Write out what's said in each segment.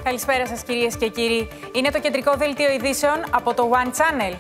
Καλησπέρα σας κυρίες και κύριοι. Είναι το κεντρικό δελτίο ειδήσεων από το One Channel.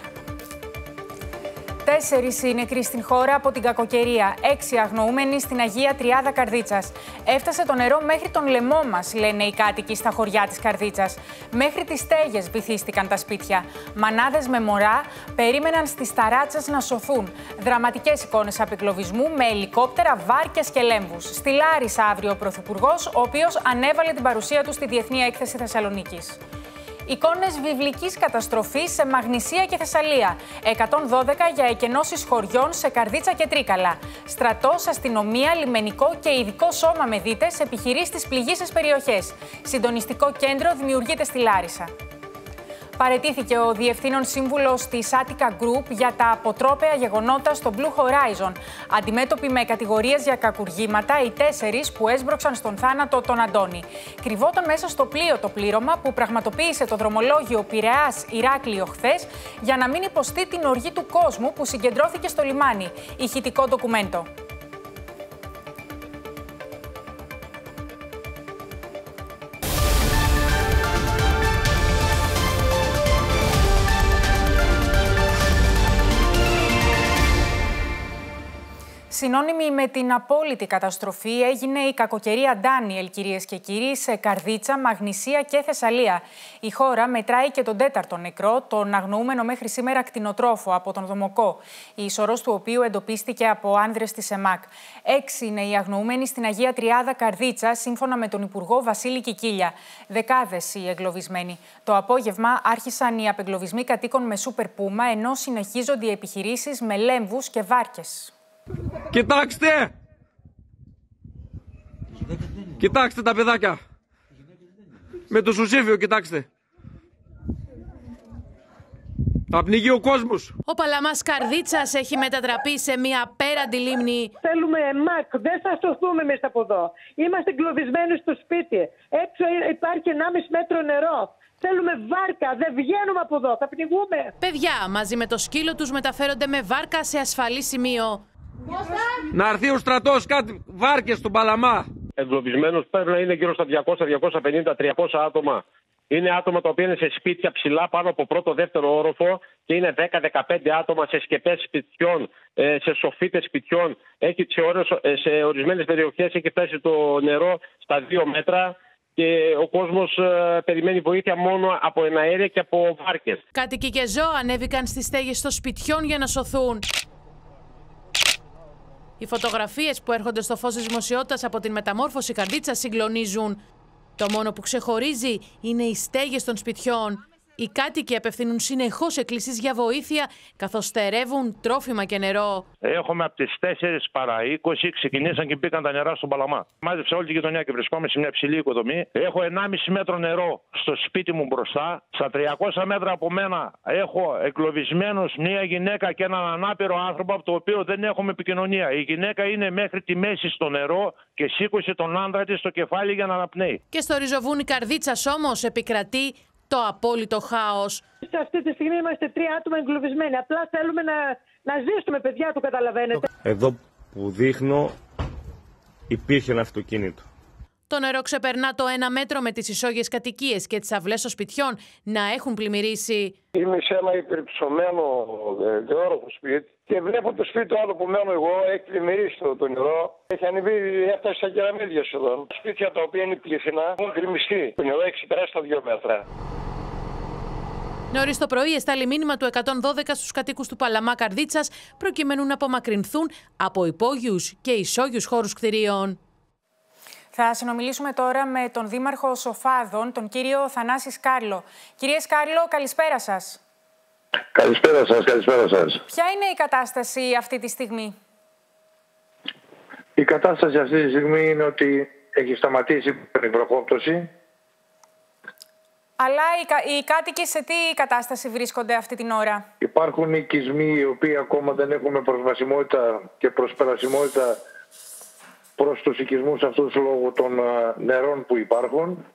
4 οι νεκροί στην χώρα από την κακοκαιρία, 6 αγνοούμενοι στην Αγία Τριάδα Καρδίτσας. Έφτασε το νερό μέχρι τον λαιμό μας, λένε οι κάτοικοι στα χωριά της Καρδίτσας. Μέχρι τις στέγες βυθίστηκαν τα σπίτια. Μανάδες με μωρά περίμεναν στις ταράτσες να σωθούν. Δραματικές εικόνες απεγκλωβισμού με ελικόπτερα, βάρκες και λέμβους. Στη Λάρισα αύριο ο Πρωθυπουργός, ο οποίος ανέβαλε την παρουσία του στη Διεθνή Έκθεση Θεσσαλονίκης. Εικόνες βιβλικής καταστροφής σε Μαγνησία και Θεσσαλία. 112 για εκενώσεις χωριών σε Καρδίτσα και Τρίκαλα. Στρατός, αστυνομία, λιμενικό και ειδικό σώμα με δίτες επιχειρεί στις πληγείσες περιοχές. Συντονιστικό κέντρο δημιουργείται στη Λάρισα. Παραιτήθηκε ο Διευθύνων Σύμβουλος της Attica Group για τα αποτρόπαια γεγονότα στο Blue Horizon. Αντιμέτωποι με κατηγορίες για κακουργήματα, οι 4 που έσπρωξαν στον θάνατο τον Αντώνη. Κρυβόταν μέσα στο πλοίο το πλήρωμα που πραγματοποίησε το δρομολόγιο Πειραιάς-Ηράκλειο χθες για να μην υποστεί την οργή του κόσμου που συγκεντρώθηκε στο λιμάνι. Ηχητικό ντοκουμέντο. Συνώνυμη με την απόλυτη καταστροφή έγινε η κακοκαιρία Ντάνιελ, κυρίες και κύριοι, σε Καρδίτσα, Μαγνησία και Θεσσαλία. Η χώρα μετράει και τον 4ο νεκρό, τον αγνοούμενο μέχρι σήμερα κτηνοτρόφο από τον Δομοκό, η ισορρός του οποίου εντοπίστηκε από άνδρες της ΕΜΑΚ. 6 είναι οι αγνοούμενοι στην Αγία Τριάδα Καρδίτσα, σύμφωνα με τον Υπουργό Βασίλη Κικίλια. Δεκάδες οι εγκλωβισμένοι. Το απόγευμα άρχισαν οι απεγκλωβισμοί κατοίκων με σούπερ πούμα, ενώ συνεχίζονται οι επιχειρήσεις με λέμβους και βάρκες. Κοιτάξτε! Κοιτάξτε τα παιδάκια! Με το σουσίφιο, κοιτάξτε! Θα πνιγεί ο κόσμος! Ο Παλαμάς Καρδίτσας έχει μετατραπεί σε μια απέραντη λίμνη. Θέλουμε ΕΜΑΚ, δεν θα σωθούμε μέσα από εδώ. Είμαστε εγκλωβισμένοι στο σπίτι. Έξω υπάρχει 1,5 μέτρο νερό. Θέλουμε βάρκα, δεν βγαίνουμε από εδώ, θα πνιγούμε. Παιδιά μαζί με το σκύλο τους μεταφέρονται με βάρκα σε ασφαλή σημείο. Να έρθει ο στρατός, κάτι βάρκες στον Παλαμά. Εγκλωβισμένος πρέπει να είναι γύρω στα 200, 250, 300 άτομα. Είναι άτομα τα οποία είναι σε σπίτια ψηλά πάνω από πρώτο-δεύτερο όροφο και είναι 10-15 άτομα σε σκεπές σπιτιών, σε σοφίτες σπιτιών. Σε ορισμένες περιοχές έχει φτάσει το νερό στα 2 μέτρα. Και ο κόσμος περιμένει βοήθεια μόνο από εναέρια και από βάρκες. Κάτοικοι και ζώα ανέβηκαν στις στέγες των σπιτιών για να σωθούν. Οι φωτογραφίες που έρχονται στο φως της δημοσιότητας από την μεταμόρφωση Καρδίτσας συγκλονίζουν. Το μόνο που ξεχωρίζει είναι οι στέγες των σπιτιών. Οι κάτοικοι απευθύνουν συνεχώς εκκλήσεις για βοήθεια, καθώς στερεύουν τρόφιμα και νερό. Έχουμε από τις 4 παρά 20 ξεκινήσαν και μπήκαν τα νερά στον Παλαμά. Μάζεψα όλη τη γειτονιά και βρισκόμαι σε μια υψηλή οικοδομή. Έχω 1,5 μέτρο νερό στο σπίτι μου μπροστά. Στα 300 μέτρα από μένα έχω εγκλωβισμένους μια γυναίκα και έναν ανάπηρο άνθρωπο, από το οποίο δεν έχουμε επικοινωνία. Η γυναίκα είναι μέχρι τη μέση στο νερό και σήκωσε τον άντρα της στο κεφάλι για να αναπνέει. Και στο ριζοβούνι Καρδίτσας όμως επικρατεί το απόλυτο χάος. Σε αυτή τη στιγμή είμαστε 3 άτομα εγκλωβισμένοι. Απλά θέλουμε να ζήσουμε, παιδιά, το καταλαβαίνετε. Εδώ που δείχνω υπήρχε ένα αυτοκίνητο. Το νερό ξεπερνά το 1 μέτρο με τις ισόγειες κατοικίες και τις αυλές των σπιτιών να έχουν πλημμυρίσει. Είμαι σε ένα υπερυψωμένο δεόροφο σπίτι και βλέπω το σπίτι το άλλο που μένω εγώ, έχει πλημμυρίσει το νερό. Έχει ανεβεί, έφτασε στα κεραμίδια σχεδόν. Σπίτια τα οποία είναι πληθυνά έχουν γκρεμιστεί. Το νερό έχει ξεπεράσει τα 2 μέτρα. Νωρίς το πρωί εστάλει μήνυμα του 112 στους κατοίκους του Παλαμά Καρδίτσας προκειμένου να απομακρυνθούν από υπόγειους και ισόγειους χώρους κτηρίων. Θα συνομιλήσουμε τώρα με τον Δήμαρχο Σοφάδων, τον κύριο Θανάση Σκάρλο. Κύριε Σκάρλο, καλησπέρα σας. Καλησπέρα σας, καλησπέρα σας. Ποια είναι η κατάσταση αυτή τη στιγμή? Η κατάσταση αυτή τη στιγμή είναι ότι έχει σταματήσει η βροχόπτωση. Αλλά οι κάτοικοι σε τι κατάσταση βρίσκονται αυτή την ώρα? Υπάρχουν οικισμοί οι οποίοι ακόμα δεν έχουμε προσβασιμότητα και προσπερασιμότητα προς τους οικισμούς αυτούς λόγω των νερών που υπάρχουν.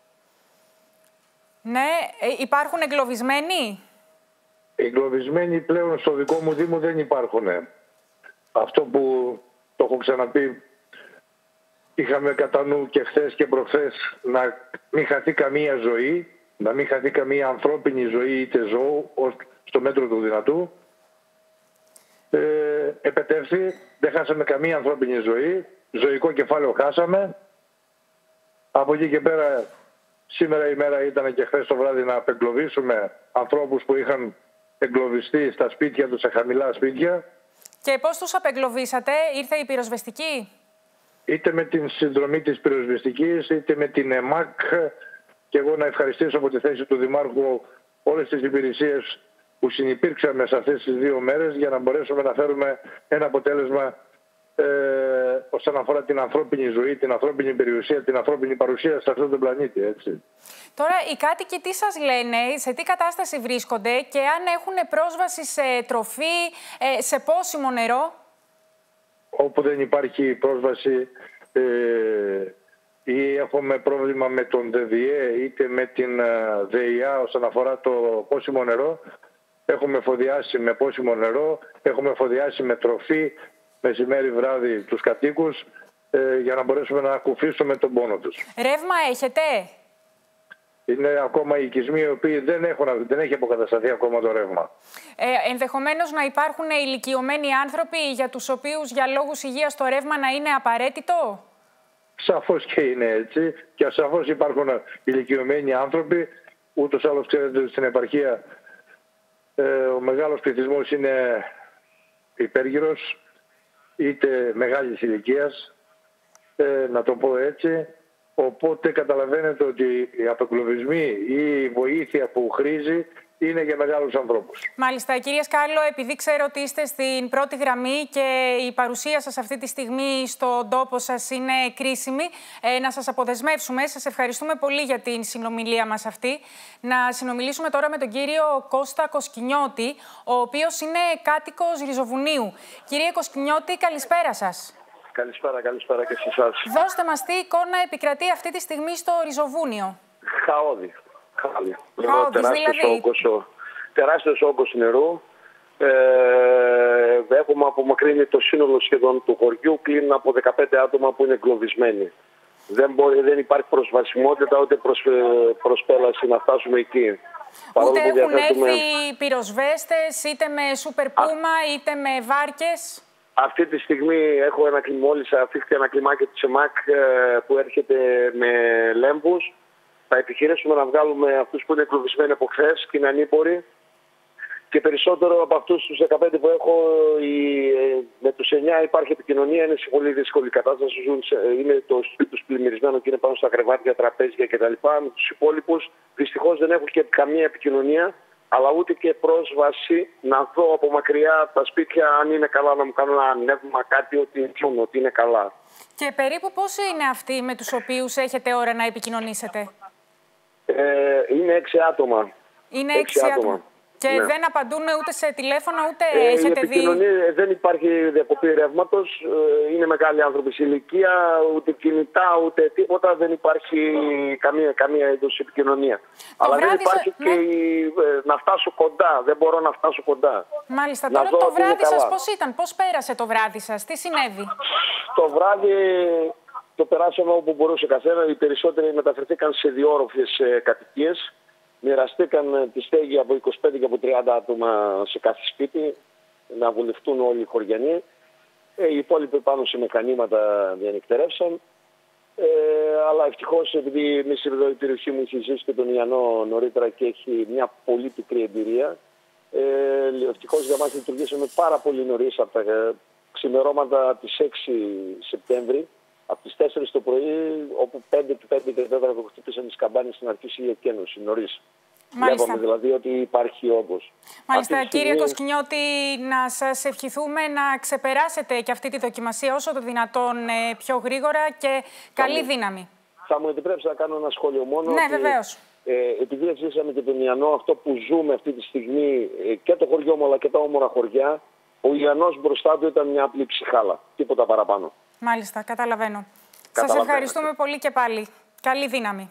Ναι, υπάρχουν εγκλωβισμένοι? Εγκλωβισμένοι πλέον στο δικό μου Δήμο δεν υπάρχουν. Αυτό που το έχω ξαναπεί Είχαμε κατά νου και χθες και προχθές να μην χαθεί καμία ζωή, να μην χαθεί καμία ανθρώπινη ζωή είτε ζώου, στο μέτρο του δυνατού. Επετεύθη, δεν χάσαμε καμία ανθρώπινη ζωή, ζωικό κεφάλαιο χάσαμε. Από εκεί και πέρα, σήμερα η μέρα ήταν και χθες το βράδυ να απεγκλωβίσουμε ανθρώπους που είχαν εγκλωβιστεί στα σπίτια τους, σε χαμηλά σπίτια. Και πώς τους απεγκλωβίσατε, ήρθε η πυροσβεστική? Είτε με την συνδρομή της πυροσβεστικής, είτε με την ΕΜΑΚ. Και εγώ να ευχαριστήσω από τη θέση του Δημάρχου όλες τις υπηρεσίες που συνυπήρξαμε σε αυτές τις 2 μέρες για να μπορέσουμε να φέρουμε ένα αποτέλεσμα όσον αφορά την ανθρώπινη ζωή, την ανθρώπινη περιουσία, την ανθρώπινη παρουσία σε αυτόν τον πλανήτη. Έτσι. Τώρα, οι κάτοικοι τι σας λένε, σε τι κατάσταση βρίσκονται και αν έχουν πρόσβαση σε τροφή, σε πόσιμο νερό? Όπου δεν υπάρχει πρόσβαση ή έχουμε πρόβλημα με τον ΔΔΕ είτε με την ΔΕΙΑ όσον αφορά το πόσιμο νερό, έχουμε εφοδιάσει με πόσιμο νερό, έχουμε εφοδιάσει με τροφή μεσημέρι βράδυ τους κατοίκους για να μπορέσουμε να ακουφίσουμε τον πόνο τους. Ρεύμα έχετε? Είναι ακόμα οι οικισμοί οι οποίοι δεν έχει αποκατασταθεί ακόμα το ρεύμα. Ενδεχομένως να υπάρχουν ηλικιωμένοι άνθρωποι για τους οποίους για λόγους υγείας το ρεύμα να είναι απαραίτητο. Σαφώς και είναι έτσι και σαφώς υπάρχουν ηλικιωμένοι άνθρωποι. Ούτως ή άλλως ξέρετε ότι στην επαρχία ο μεγάλος πληθυσμός είναι υπέργυρος, είτε μεγάλης ηλικίας, να το πω έτσι. Οπότε καταλαβαίνετε ότι οι απεγκλωβισμοί ή η βοήθεια που χρήζει είναι για μεγάλους ανθρώπους. Μάλιστα. Κύριε Σκάλο, επειδή ξέρω ότι είστε στην πρώτη γραμμή και η παρουσία σας αυτή τη στιγμή στον τόπο σας είναι κρίσιμη, να σας αποδεσμεύσουμε. Σας ευχαριστούμε πολύ για την συνομιλία μας αυτή. Να συνομιλήσουμε τώρα με τον κύριο Κώστα Κοσκινιώτη, ο οποίος είναι κάτοικος Ριζοβουνίου. Κύριε Κοσκινιώτη, καλησπέρα σας. Καλησπέρα και σε εσάς. Δώστε μας τι εικόνα επικρατεί αυτή τη στιγμή στο Ριζοβούνιο. Χαόδη. Δηλαδή. Τεράστιος όγκος νερού. Έχουμε απομακρύνει το σύνολο σχεδόν του χωριού. Κλείνουν από 15 άτομα που είναι εγκλωβισμένοι. Δεν υπάρχει προσβασιμότητα ούτε προσπέλαση να φτάσουμε εκεί. Ούτε έχουν έρθει πυροσβέστες, είτε με σούπερ πούμα, είτε με βάρκες. Αυτή τη στιγμή μόλις αφήχθη ένα κλιμάκι της ΕΜΑΚ που έρχεται με λέμβους. Θα επιχειρήσουμε να βγάλουμε αυτούς που είναι εγκλωβισμένοι από χθες και είναι ανήποροι. Και περισσότερο από αυτούς τους 15 που έχω, με τους 9 υπάρχει επικοινωνία, είναι σε πολύ δύσκολη κατάσταση. Είναι το σπίτι τους πλημμυρισμένο και είναι πάνω στα κρεβάτια, τραπέζια κτλ. Με τους υπόλοιπους δυστυχώς δεν έχουν και καμία επικοινωνία, αλλά ούτε και πρόσβαση να δω από μακριά τα σπίτια αν είναι καλά, να μου κάνουν ένα ανέβημα, κάτι ότι είναι καλά. Και περίπου πόσοι είναι αυτοί με τους οποίους έχετε ώρα να επικοινωνήσετε? Είναι 6 άτομα. Είναι 6 άτομα. Και ναι. Δεν απαντούν ούτε σε τηλέφωνο, ούτε έχετε δει? Δεν υπάρχει διακοπή ρεύματος. Είναι μεγάλοι άνθρωποι σε ηλικία, ούτε κινητά, ούτε τίποτα. Δεν υπάρχει καμία είδους επικοινωνία. Αλλά δεν υπάρχει και να φτάσω κοντά. Δεν μπορώ να φτάσω κοντά. Μάλιστα. Τώρα το βράδυ σας πώς ήταν, πώς πέρασε το βράδυ σας, τι συνέβη? Το βράδυ το περάσαμε όπου μπορούσε καθένα. Οι περισσότεροι μεταφερθήκαν σε διόρροφες κατοικίες. Μοιραστήκαν τη στέγη από 25 και από 30 άτομα σε κάθε σπίτι, να βουλευτούν όλοι οι χωριανοί. Οι υπόλοιποι πάνω σε μηχανήματα διανυκτερεύσαν. Αλλά ευτυχώς, επειδή εμείς εδώ η περιοχή μου έχει ζήσει και τον Ιαννό νωρίτερα και έχει μια πολύ πικρή εμπειρία, ευτυχώς για μας λειτουργήσαμε πάρα πολύ νωρίς από τα ξημερώματα της 6 Σεπτέμβρη, από τις 4 το πρωί, όπου 5 και 4 χτύπησαν τις καμπάνες στην αρχή η εκένωση νωρίς. Βλέπαμε δηλαδή ότι υπάρχει όγκος. Μάλιστα, κύριε Κοσκινιώτη, να σας ευχηθούμε να ξεπεράσετε και αυτή τη δοκιμασία όσο το δυνατόν πιο γρήγορα και καλή δύναμη. Θα μου επιτρέψετε να κάνω ένα σχόλιο μόνο? Ναι, βεβαίως. Επειδή ζήσαμε και τον Ιαννό, αυτό που ζούμε αυτή τη στιγμή και το χωριό μου αλλά και τα όμορα χωριά, ο Ιαννός μπροστά του ήταν μια απλή ψυχάλα. Τίποτα παραπάνω. Μάλιστα, καταλαβαίνω. Σας ευχαριστούμε πολύ και πάλι. Καλή δύναμη.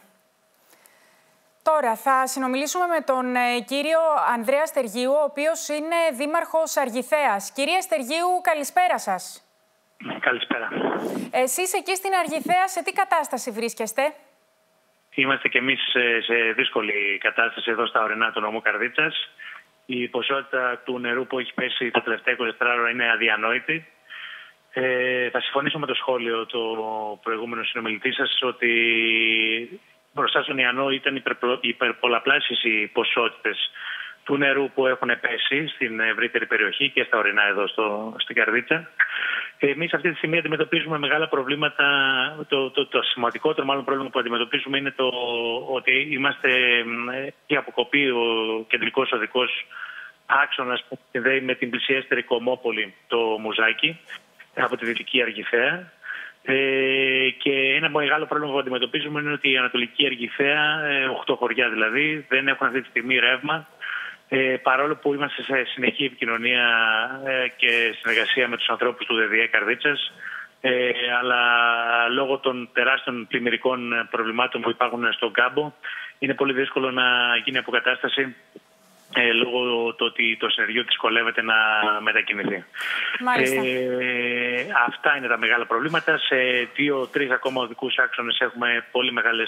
Τώρα θα συνομιλήσουμε με τον κύριο Ανδρέα Στεργίου, ο οποίος είναι δήμαρχος Αργιθέας. Κυρία Στεργίου, καλησπέρα σας. Καλησπέρα. Εσείς εκεί στην Αργιθέα σε τι κατάσταση βρίσκεστε? Είμαστε κι εμείς σε δύσκολη κατάσταση εδώ στα ορεινά του νομού Καρδίτσας. Η ποσότητα του νερού που έχει πέσει τα τελευταία 24 ώρα είναι αδιανόητη. Θα συμφωνήσω με το σχόλιο του προηγούμενου συνομιλητή σας ότι μπροστά στον Ιαννό ήταν υπερπολαπλάσιες οι ποσότητες του νερού που έχουν πέσει στην ευρύτερη περιοχή και στα ορεινά εδώ στην Καρδίτσα. Εμείς αυτή τη στιγμή αντιμετωπίζουμε μεγάλα προβλήματα. Το σημαντικότερο μάλλον πρόβλημα που αντιμετωπίζουμε είναι το ότι είμαστε η αποκοπή, ο κεντρικός οδικός άξονας που συνδέει με την πλησιέστερη Κομμόπολη, το Μουζάκι, από τη Δυτική Αργιθέα. Και ένα μεγάλο πρόβλημα που αντιμετωπίζουμε είναι ότι η Ανατολική Αργιθέα, 8 χωριά δηλαδή, δεν έχουν αυτή τη στιγμή ρεύμα. Παρόλο που είμαστε σε συνεχή επικοινωνία και συνεργασία με τους ανθρώπους του ΔΔΕ Καρδίτσας, αλλά λόγω των τεράστιων πλημμυρικών προβλημάτων που υπάρχουν στον κάμπο, είναι πολύ δύσκολο να γίνει αποκατάσταση λόγω του ότι το συνεργείο δυσκολεύεται να μετακινηθεί. Αυτά είναι τα μεγάλα προβλήματα. Σε 2-3 ακόμα οδικούς άξονες έχουμε πολύ μεγάλες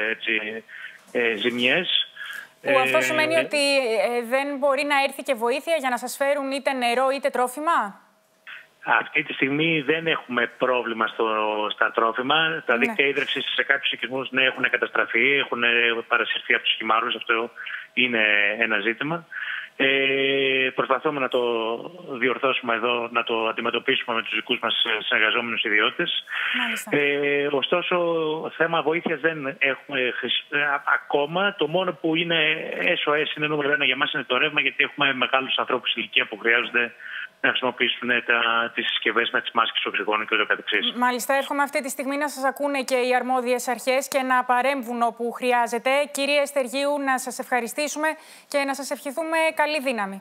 ζημιές. Που αυτό σημαίνει ότι δεν μπορεί να έρθει και βοήθεια για να σας φέρουν είτε νερό είτε τρόφιμα? Αυτή τη στιγμή δεν έχουμε πρόβλημα στα τρόφιμα. Τα δίκτυα ίδρυυσης σε κάποιους οικισμούς έχουν καταστραφεί, έχουν παρασυρθεί από τους χυμάρους. Αυτό είναι ένα ζήτημα. Προσπαθούμε να το διορθώσουμε εδώ, να το αντιμετωπίσουμε με τους δικούς μας συνεργαζόμενους ιδιώτες. Ωστόσο, θέμα βοήθειας δεν έχουμε ακόμα. Το μόνο που είναι SOS, είναι νούμερο 1 για μας, είναι το ρεύμα, γιατί έχουμε μεγάλους ανθρώπους ηλικία που χρειάζονται να χρησιμοποιήσουν τις συσκευές με τις μάσκες οξυγόνου και ούτω καθεξής. Μάλιστα, εύχομαι αυτή τη στιγμή να σας ακούνε και οι αρμόδιες αρχές και να παρέμβουν όπου χρειάζεται. Κύριε Στεργίου, να σας ευχαριστήσουμε και να σας ευχηθούμε καλή δύναμη.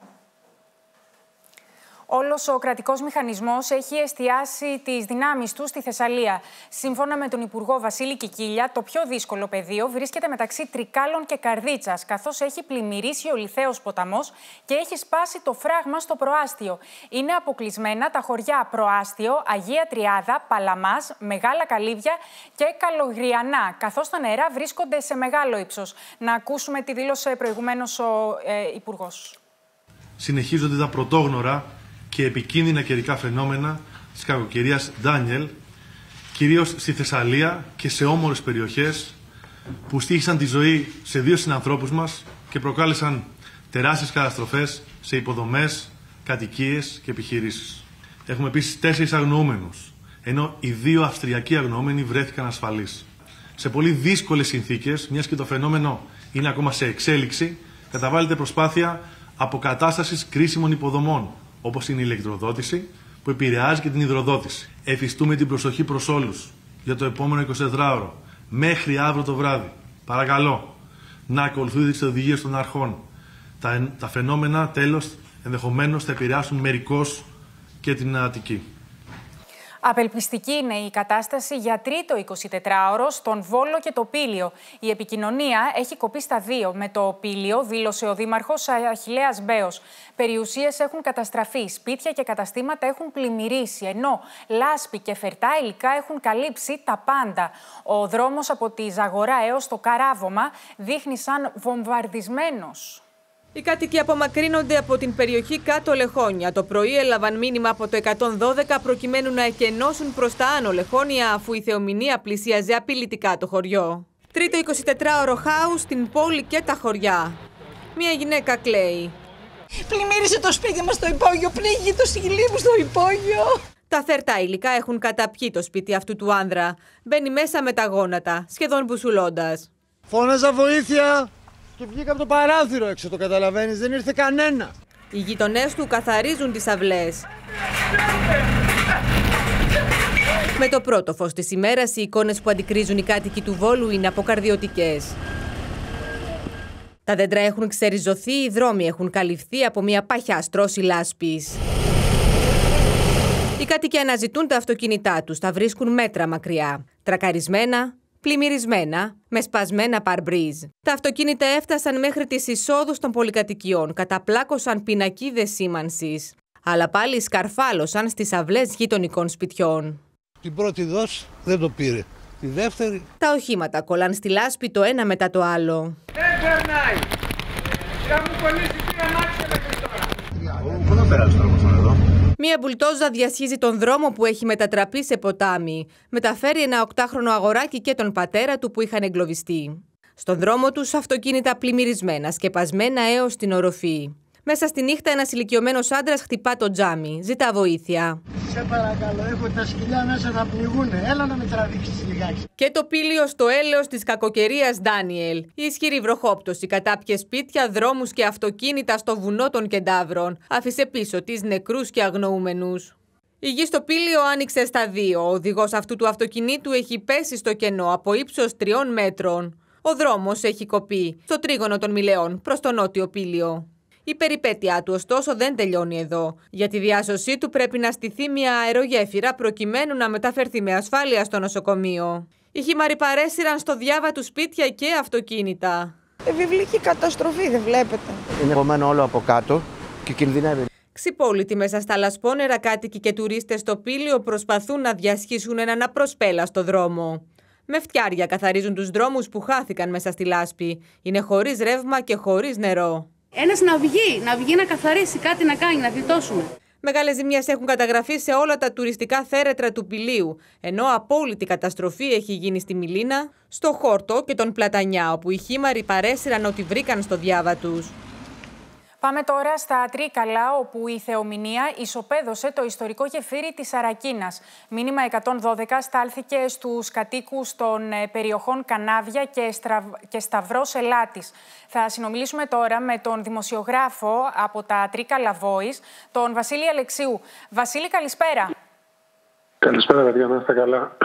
Όλος ο κρατικός μηχανισμός έχει εστιάσει τις δυνάμεις του στη Θεσσαλία. Σύμφωνα με τον Υπουργό Βασίλη Κικίλια, το πιο δύσκολο πεδίο βρίσκεται μεταξύ Τρικάλων και Καρδίτσας, καθώς έχει πλημμυρίσει ο Λιθαίος ποταμός και έχει σπάσει το φράγμα στο προάστιο. Είναι αποκλεισμένα τα χωριά Προάστιο, Αγία Τριάδα, Παλαμάς, Μεγάλα Καλύβια και Καλογριανά, καθώς τα νερά βρίσκονται σε μεγάλο ύψος. Να ακούσουμε τι δήλωσε προηγουμένως ο Υπουργός. Συνεχίζονται τα πρωτόγνωρα και επικίνδυνα καιρικά φαινόμενα της κακοκαιρίας Ντάνιελ, κυρίως στη Θεσσαλία και σε όμορες περιοχές που στοίχησαν τη ζωή σε 2 συνανθρώπους μας και προκάλεσαν τεράστιες καταστροφές σε υποδομές, κατοικίες και επιχειρήσεις. Έχουμε επίσης 4 αγνοούμενους, ενώ οι 2 αυστριακοί αγνοούμενοι βρέθηκαν ασφαλείς. Σε πολύ δύσκολες συνθήκες, μιας και το φαινόμενο είναι ακόμα σε εξέλιξη, καταβάλλεται προσπάθεια αποκατάστασης κρίσιμων υποδομών, όπως είναι η ηλεκτροδότηση, που επηρεάζει και την υδροδότηση. Εφιστούμε την προσοχή προς όλους για το επόμενο 24ωρο, μέχρι αύριο το βράδυ. Παρακαλώ, να ακολουθείτε τις οδηγίες των αρχών. Τα φαινόμενα, τέλος, ενδεχομένως θα επηρεάσουν μερικώς και την Αττική. Απελπιστική είναι η κατάσταση για τρίτο 24ωρο στον Βόλο και το Πήλιο. Η επικοινωνία έχει κοπεί στα 2 με το Πήλιο, δήλωσε ο Δήμαρχος Αχιλλέας Μπέος. Περιουσίες έχουν καταστραφεί, σπίτια και καταστήματα έχουν πλημμυρίσει, ενώ λάσπη και φερτά υλικά έχουν καλύψει τα πάντα. Ο δρόμος από τη Ζαγορά έως το Καράβωμα δείχνει σαν βομβαρδισμένος. Οι κάτοικοι απομακρύνονται από την περιοχή κάτω Λεχόνια. Το πρωί έλαβαν μήνυμα από το 112 προκειμένου να εκενώσουν προς τα άνω Λεχόνια, αφού η θεομηνία πλησίαζε απειλητικά το χωριό. Τρίτο 24ωρο χάους στην πόλη και τα χωριά. Μία γυναίκα κλαίει. Πλημμύρισε το σπίτι μας στο υπόγειο, πνίγει το σκυλί μου στο υπόγειο. Τα θερτά υλικά έχουν καταπιεί το σπίτι αυτού του άνδρα. Μπαίνει μέσα με τα γόνατα, σχεδόν μπουσουλώντας. Φώναζα βοήθεια! Και βγήκα από το παράθυρο έξω, το καταλαβαίνεις, δεν ήρθε κανένα. Οι γειτονές του καθαρίζουν τις αυλές. Με το πρώτο φως της ημέρας, οι εικόνες που αντικρίζουν οι κάτοικοι του Βόλου είναι αποκαρδιωτικές. Τα δέντρα έχουν ξεριζωθεί, οι δρόμοι έχουν καλυφθεί από μια παχιά στρώση λάσπης. Οι κάτοικοι αναζητούν τα αυτοκίνητά τους, τα βρίσκουν μέτρα μακριά. Τρακαρισμένα, πλημμυρισμένα, με σπασμένα παρμπρίζ. Τα αυτοκίνητα έφτασαν μέχρι τις εισόδους των πολυκατοικιών, καταπλάκωσαν πινακίδες σήμανσης. αλλά πάλι σκαρφάλωσαν στις αυλές γειτονικών σπιτιών. Την πρώτη δόση δεν το πήρε. Τη δεύτερη. Τα οχήματα κολλάν στη λάσπη το ένα μετά το άλλο. Δεν περνάει. Θα μου κολλήσει τι αμάξια μέχρι τώρα. Πού να περάσει τώρα εδώ? Μία μπουλτόζα διασχίζει τον δρόμο που έχει μετατραπεί σε ποτάμι. Μεταφέρει ένα 8χρονο αγοράκι και τον πατέρα του που είχαν εγκλωβιστεί. Στον δρόμο τους αυτοκίνητα πλημμυρισμένα, σκεπασμένα έως την οροφή. Μέσα στη νύχτα ένας ηλικιωμένος άντρας χτυπά το τζάμι. Ζητά βοήθεια. Σε παρακαλώ, έχω τα σκυλιά μέσα να πληγούνε. Έλα να με τραβήξεις λιγάκι. Και το πήλιο στο έλεος της κακοκαιρίας Ντάνιελ. Η ισχυρή βροχόπτωση κατάπιε σπίτια, δρόμους και αυτοκίνητα στο βουνό των Κεντάβρων. Άφησε πίσω της νεκρούς και αγνοούμενους. Η γη στο πήλιο άνοιξε στα δύο. Ο οδηγός αυτού του αυτοκινήτου έχει πέσει στο κενό από ύψος 3 μέτρων. Ο δρόμος έχει κοπεί στο τρίγωνο των Μηλαιών προς το νότιο πήλιο. Η περιπέτειά του ωστόσο δεν τελειώνει εδώ. Για τη διάσωσή του πρέπει να στηθεί μια αερογέφυρα προκειμένου να μεταφερθεί με ασφάλεια στο νοσοκομείο. Οι χήμαροι παρέσυραν στο διάβα του σπίτια και αυτοκίνητα. Βιβλική καταστροφή, δεν βλέπετε. Είναι κομμένο όλο από κάτω και κινδυνεύει. Ξυπόλοιτοι μέσα στα λασπόνερα, κάτοικοι και τουρίστες στο πήλιο προσπαθούν να διασχίσουν έναν απροσπέλαστο δρόμο. Με φτιάρια καθαρίζουν τους δρόμους που χάθηκαν μέσα στη λάσπη. Είναι χωρίς ρεύμα και χωρίς νερό. Ένας να βγει να καθαρίσει, κάτι να κάνει, να γλιτώσουμε. Μεγάλες ζημιές έχουν καταγραφεί σε όλα τα τουριστικά θέρετρα του πηλίου, ενώ απόλυτη καταστροφή έχει γίνει στη Μιλίνα, στο Χόρτο και τον Πλατανιά, όπου οι χήμαροι παρέσυραν ό,τι βρήκαν στο διάβα τους. Πάμε τώρα στα Τρίκαλα, όπου η Θεομηνία ισοπαίδωσε το ιστορικό γεφύρι της Αρακίνας. Μήνυμα 112 στάλθηκε στους κατοίκους των περιοχών Κανάβια και Σταυρός Ελάτης. Θα συνομιλήσουμε τώρα με τον δημοσιογράφο από τα Τρίκαλα Voice, τον Βασίλη Αλεξίου. Βασίλη, καλησπέρα. Καλησπέρα, παιδιά, να είστε καλά.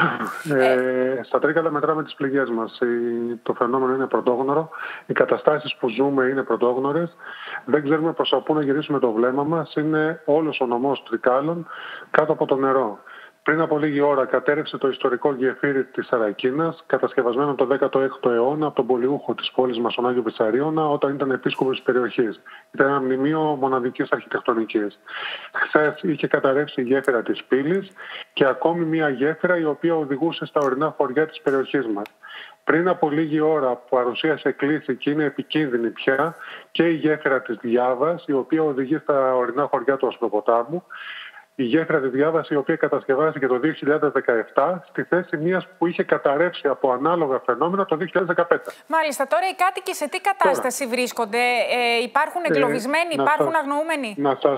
Στα Τρίκαλα μετράμε τις πληγές μας. Το φαινόμενο είναι πρωτόγνωρο. Οι καταστάσεις που ζούμε είναι πρωτόγνωρες. Δεν ξέρουμε προς τα πού να γυρίσουμε το βλέμμα μας. Είναι όλος ο νομός Τρικάλων κάτω από το νερό. Πριν από λίγη ώρα κατέρευσε το ιστορικό γεφύρι της Αρακίνας, κατασκευασμένο το 16ο αιώνα από τον πολιούχο της πόλης μας, τον Άγιο Βυσσαρίωνα, όταν ήταν επίσκοπος της περιοχής. Ήταν ένα μνημείο μοναδικής αρχιτεκτονικής. Χθες είχε καταρρεύσει η γέφυρα της πύλης και ακόμη μια γέφυρα η οποία οδηγούσε στα ορεινά χωριά της περιοχής μας. Πριν από λίγη ώρα παρουσίασε κλίση και είναι επικίνδυνη πια και η γέφυρα της Διάβας, η οποία οδηγεί στα ορεινά χωριά του Ασπροποτάμου. Η γέφυρα της Διάβας, η οποία κατασκευάστηκε το 2017 στη θέση μιας που είχε καταρρεύσει από ανάλογα φαινόμενα το 2015. Μάλιστα. Τώρα οι κάτοικοι σε τι κατάσταση βρίσκονται? Υπάρχουν εγκλωβισμένοι, υπάρχουν αγνοούμενοι?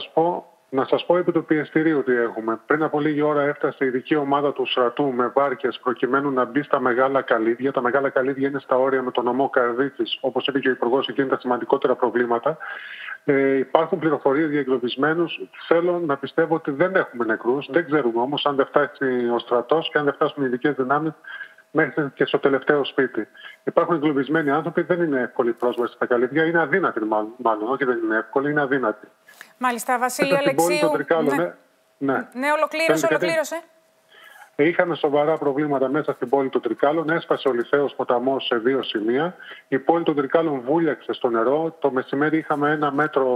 Να σας πω επί του πιεστηρίου τι έχουμε. Πριν από λίγη ώρα έφτασε η ειδική ομάδα του στρατού με βάρκες προκειμένου να μπει στα μεγάλα καλύδια. Τα μεγάλα καλύδια είναι στα όρια με τον νομό Καρδίτσης. Όπως είπε και ο Υπουργός, εκεί είναι τα σημαντικότερα προβλήματα. Υπάρχουν πληροφορίες για εγκλωβισμένους. Θέλω να πιστεύω ότι δεν έχουμε νεκρούς. Δεν ξέρουμε όμως αν δεν φτάσει ο στρατός και αν δεν φτάσουν οι ειδικές δυνάμεις μέχρι και στο τελευταίο σπίτι. Υπάρχουν εγκλωβισμένοι άνθρωποι, δεν είναι εύκολη πρόσβαση στα καλύδια. Είναι αδύνατη, μάλλον. Όχι, δεν είναι εύκολη, είναι αδύνατη. Μάλιστα, Βασίλη Αλεξίου. Ναι, ολοκλήρωσε. Είχαμε σοβαρά προβλήματα μέσα στην πόλη των Τρικάλων. Έσπασε ο Λιθαίος ποταμός σε 2 σημεία. Η πόλη των Τρικάλων βούλιαξε στο νερό. Το μεσημέρι είχαμε 1 μέτρο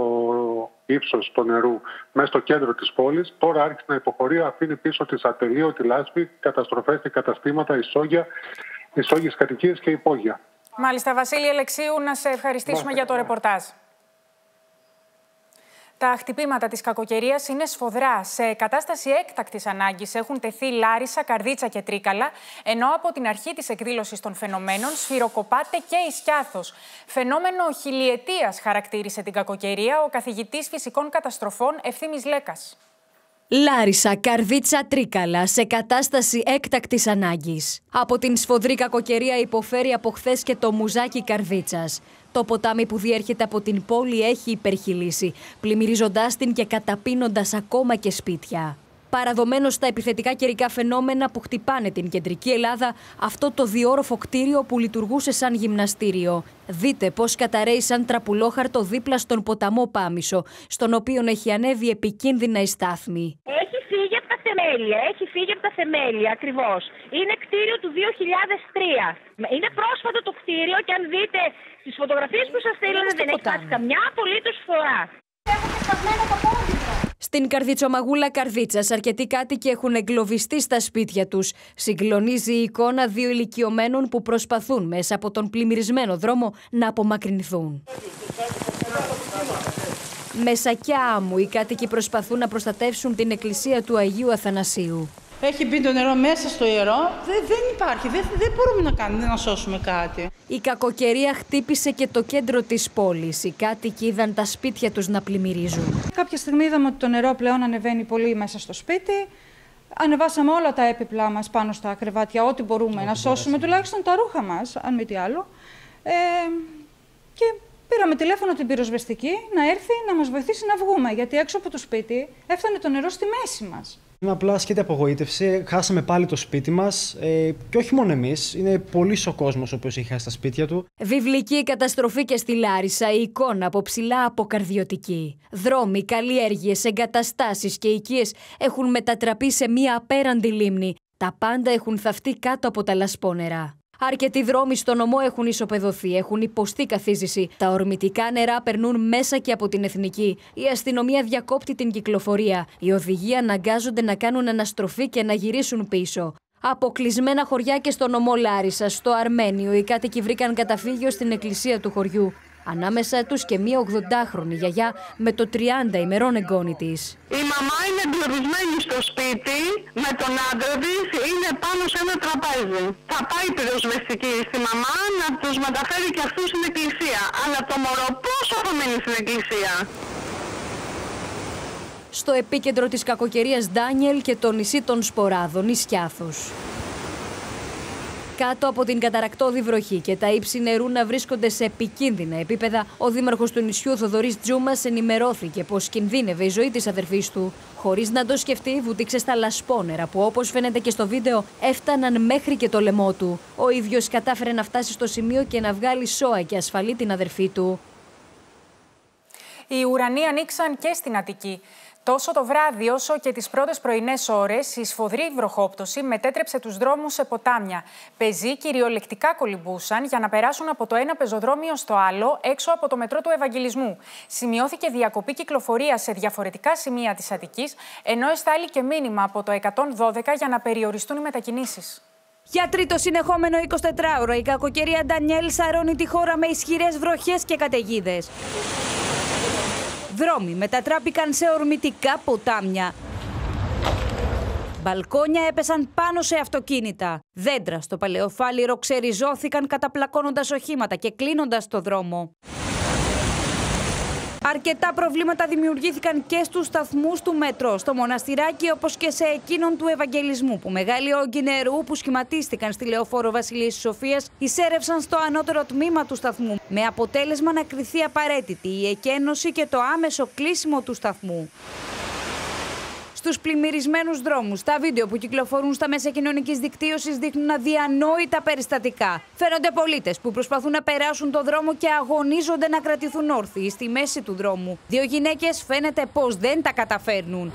ύψος του νερού μέσα στο κέντρο της πόλης. Τώρα άρχισε να υποχωρεί, αφήνει πίσω της ατελείωτη λάσπη, καταστροφές και καταστήματα, ισόγειες κατοικίες και υπόγεια. Μάλιστα, Βασίλη Αλεξίου, να σε ευχαριστήσουμε για το ρεπορτάζ. Τα χτυπήματα της κακοκαιρίας είναι σφοδρά. Σε κατάσταση έκτακτης ανάγκης έχουν τεθεί Λάρισα, Καρδίτσα και Τρίκαλα, ενώ από την αρχή της εκδήλωσης των φαινομένων σφυροκοπάται και Ισκιάθος. Φαινόμενο χιλιετίας χαρακτήρισε την κακοκαιρία ο καθηγητής φυσικών καταστροφών Ευθύμης Λέκας. Λάρισα, Καρδίτσα, Τρίκαλα σε κατάσταση έκτακτης ανάγκης. Από την σφοδρή κακοκαιρία υποφέρει από χθες και το μουζάκι Καρδίτσας. Το ποτάμι που διέρχεται από την πόλη έχει υπερχειλήσει, πλημμυρίζοντάς την και καταπίνοντας ακόμα και σπίτια. Παραδομένως στα επιθετικά καιρικά φαινόμενα που χτυπάνε την κεντρική Ελλάδα, αυτό το διόροφο κτίριο που λειτουργούσε σαν γυμναστήριο. Δείτε πώς καταραίει σαν τραπουλόχαρτο δίπλα στον ποταμό Πάμισο, στον οποίο έχει ανέβει επικίνδυνα η στάθμη. Έχει φύγει από τα θεμέλια, ακριβώς. Είναι κτίριο του 2003. Είναι πρόσφατο το κτίριο και αν δείτε τις φωτογραφίες που σας στείλανε δεν έχει χάσει καμιά απολύτως φορά. Στην Καρδιτσομαγούλα Καρδίτσας, αρκετοί κάτοικοι έχουν εγκλωβιστεί στα σπίτια τους. Συγκλονίζει η εικόνα δύο ηλικιωμένων που προσπαθούν μέσα από τον πλημμυρισμένο δρόμο να απομακρυνθούν. Με σακιά άμμου, οι κάτοικοι προσπαθούν να προστατεύσουν την εκκλησία του Αγίου Αθανασίου. Έχει μπει το νερό μέσα στο ιερό, δεν υπάρχει, δεν μπορούμε να σώσουμε κάτι. Η κακοκαιρία χτύπησε και το κέντρο της πόλης. Οι κάτοικοι είδαν τα σπίτια τους να πλημμυρίζουν. Κάποια στιγμή είδαμε ότι το νερό πλέον ανεβαίνει πολύ μέσα στο σπίτι. Ανεβάσαμε όλα τα έπιπλά μας πάνω στα κρεβάτια, ό,τι μπορούμε να σώσουμε, τουλάχιστον τα ρούχα μας, αν μη τι άλλο. Και πήραμε τηλέφωνο την πυροσβεστική να έρθει να μας βοηθήσει να βγούμε, γιατί έξω από το σπίτι έφτανε το νερό στη μέση μας. Είναι απλά ασκείται απογοήτευση. Χάσαμε πάλι το σπίτι μας. Και όχι μόνο εμείς. Είναι πολύς ο κόσμος ο οποίος έχει χάσει τα σπίτια του. Βιβλική καταστροφή και στη Λάρισα. Η εικόνα από ψηλά αποκαρδιωτική. Δρόμοι, καλλιέργειες, εγκαταστάσεις και οικίες έχουν μετατραπεί σε μία απέραντη λίμνη. Τα πάντα έχουν θαυτεί κάτω από τα λασπόνερα. Αρκετοί δρόμοι στο νομό έχουν ισοπεδωθεί, έχουν υποστεί καθίζηση. Τα ορμητικά νερά περνούν μέσα και από την Εθνική. Η αστυνομία διακόπτει την κυκλοφορία. Οι οδηγοί αναγκάζονται να κάνουν αναστροφή και να γυρίσουν πίσω. Αποκλεισμένα χωριά και στο νομό Λάρισα, στο Αρμένιο, οι κάτοικοι βρήκαν καταφύγιο στην εκκλησία του χωριού. Ανάμεσα τους και μία 80χρονη γιαγιά με το 30 ημερών εγγόνι της. Η μαμά είναι εγκλωβισμένη στο σπίτι με τον άντρα της, είναι πάνω σε ένα τραπέζι. Θα πάει η πυροσβεστική στη μαμά να τους μεταφέρει και αυτούς στην εκκλησία. Αλλά το μωρό πόσο θα μείνει στην εκκλησία? Στο επίκεντρο της κακοκαιρίας Ντάνιελ και το νησί των Σποράδων, η Σκιάθος. Κάτω από την καταρακτώδη βροχή και τα ύψη νερού να βρίσκονται σε επικίνδυνα επίπεδα, ο δήμαρχος του νησιού Θοδωρής Τζούμας ενημερώθηκε πως κινδύνευε η ζωή της αδερφής του. Χωρίς να το σκεφτεί, βουτήξε στα λασπόνερα που, όπως φαίνεται και στο βίντεο, έφταναν μέχρι και το λαιμό του. Ο ίδιος κατάφερε να φτάσει στο σημείο και να βγάλει σώα και ασφαλή την αδερφή του. Οι ουρανοί ανοίξαν και στην Αττική. Τόσο το βράδυ όσο και τις πρώτες πρωινές ώρες, η σφοδρή βροχόπτωση μετέτρεψε τους δρόμους σε ποτάμια. Πεζοί κυριολεκτικά κολυμπούσαν για να περάσουν από το ένα πεζοδρόμιο στο άλλο έξω από το μετρό του Ευαγγελισμού. Σημειώθηκε διακοπή κυκλοφορίας σε διαφορετικά σημεία της Αττικής, ενώ εστάλει και μήνυμα από το 112 για να περιοριστούν οι μετακινήσεις. Για τρίτο συνεχόμενο 24ωρο, η κακοκαιρία Ντανιέλ σαρώνει τη χώρα με ισχυρές βροχές και καταιγίδες. Δρόμοι μετατράπηκαν σε ορμητικά ποτάμια. Μπαλκόνια έπεσαν πάνω σε αυτοκίνητα. Δέντρα στο Παλαιοφάλιρο ξεριζώθηκαν καταπλακώνοντας οχήματα και κλείνοντας το δρόμο. Αρκετά προβλήματα δημιουργήθηκαν και στους σταθμούς του μετρό, στο Μοναστηράκι όπως και σε εκείνον του Ευαγγελισμού, που μεγάλοι όγκοι νερού που σχηματίστηκαν στη Λεωφόρο Βασιλείας της Σοφίας εισέρευσαν στο ανώτερο τμήμα του σταθμού, με αποτέλεσμα να κριθεί απαραίτητη η εκένωση και το άμεσο κλείσιμο του σταθμού. Στους πλημμυρισμένους δρόμους, τα βίντεο που κυκλοφορούν στα μέσα κοινωνικής δικτύωσης δείχνουν αδιανόητα περιστατικά. Φαίνονται πολίτες που προσπαθούν να περάσουν το δρόμο και αγωνίζονται να κρατηθούν όρθιοι στη μέση του δρόμου. Δύο γυναίκες φαίνεται πως δεν τα καταφέρνουν.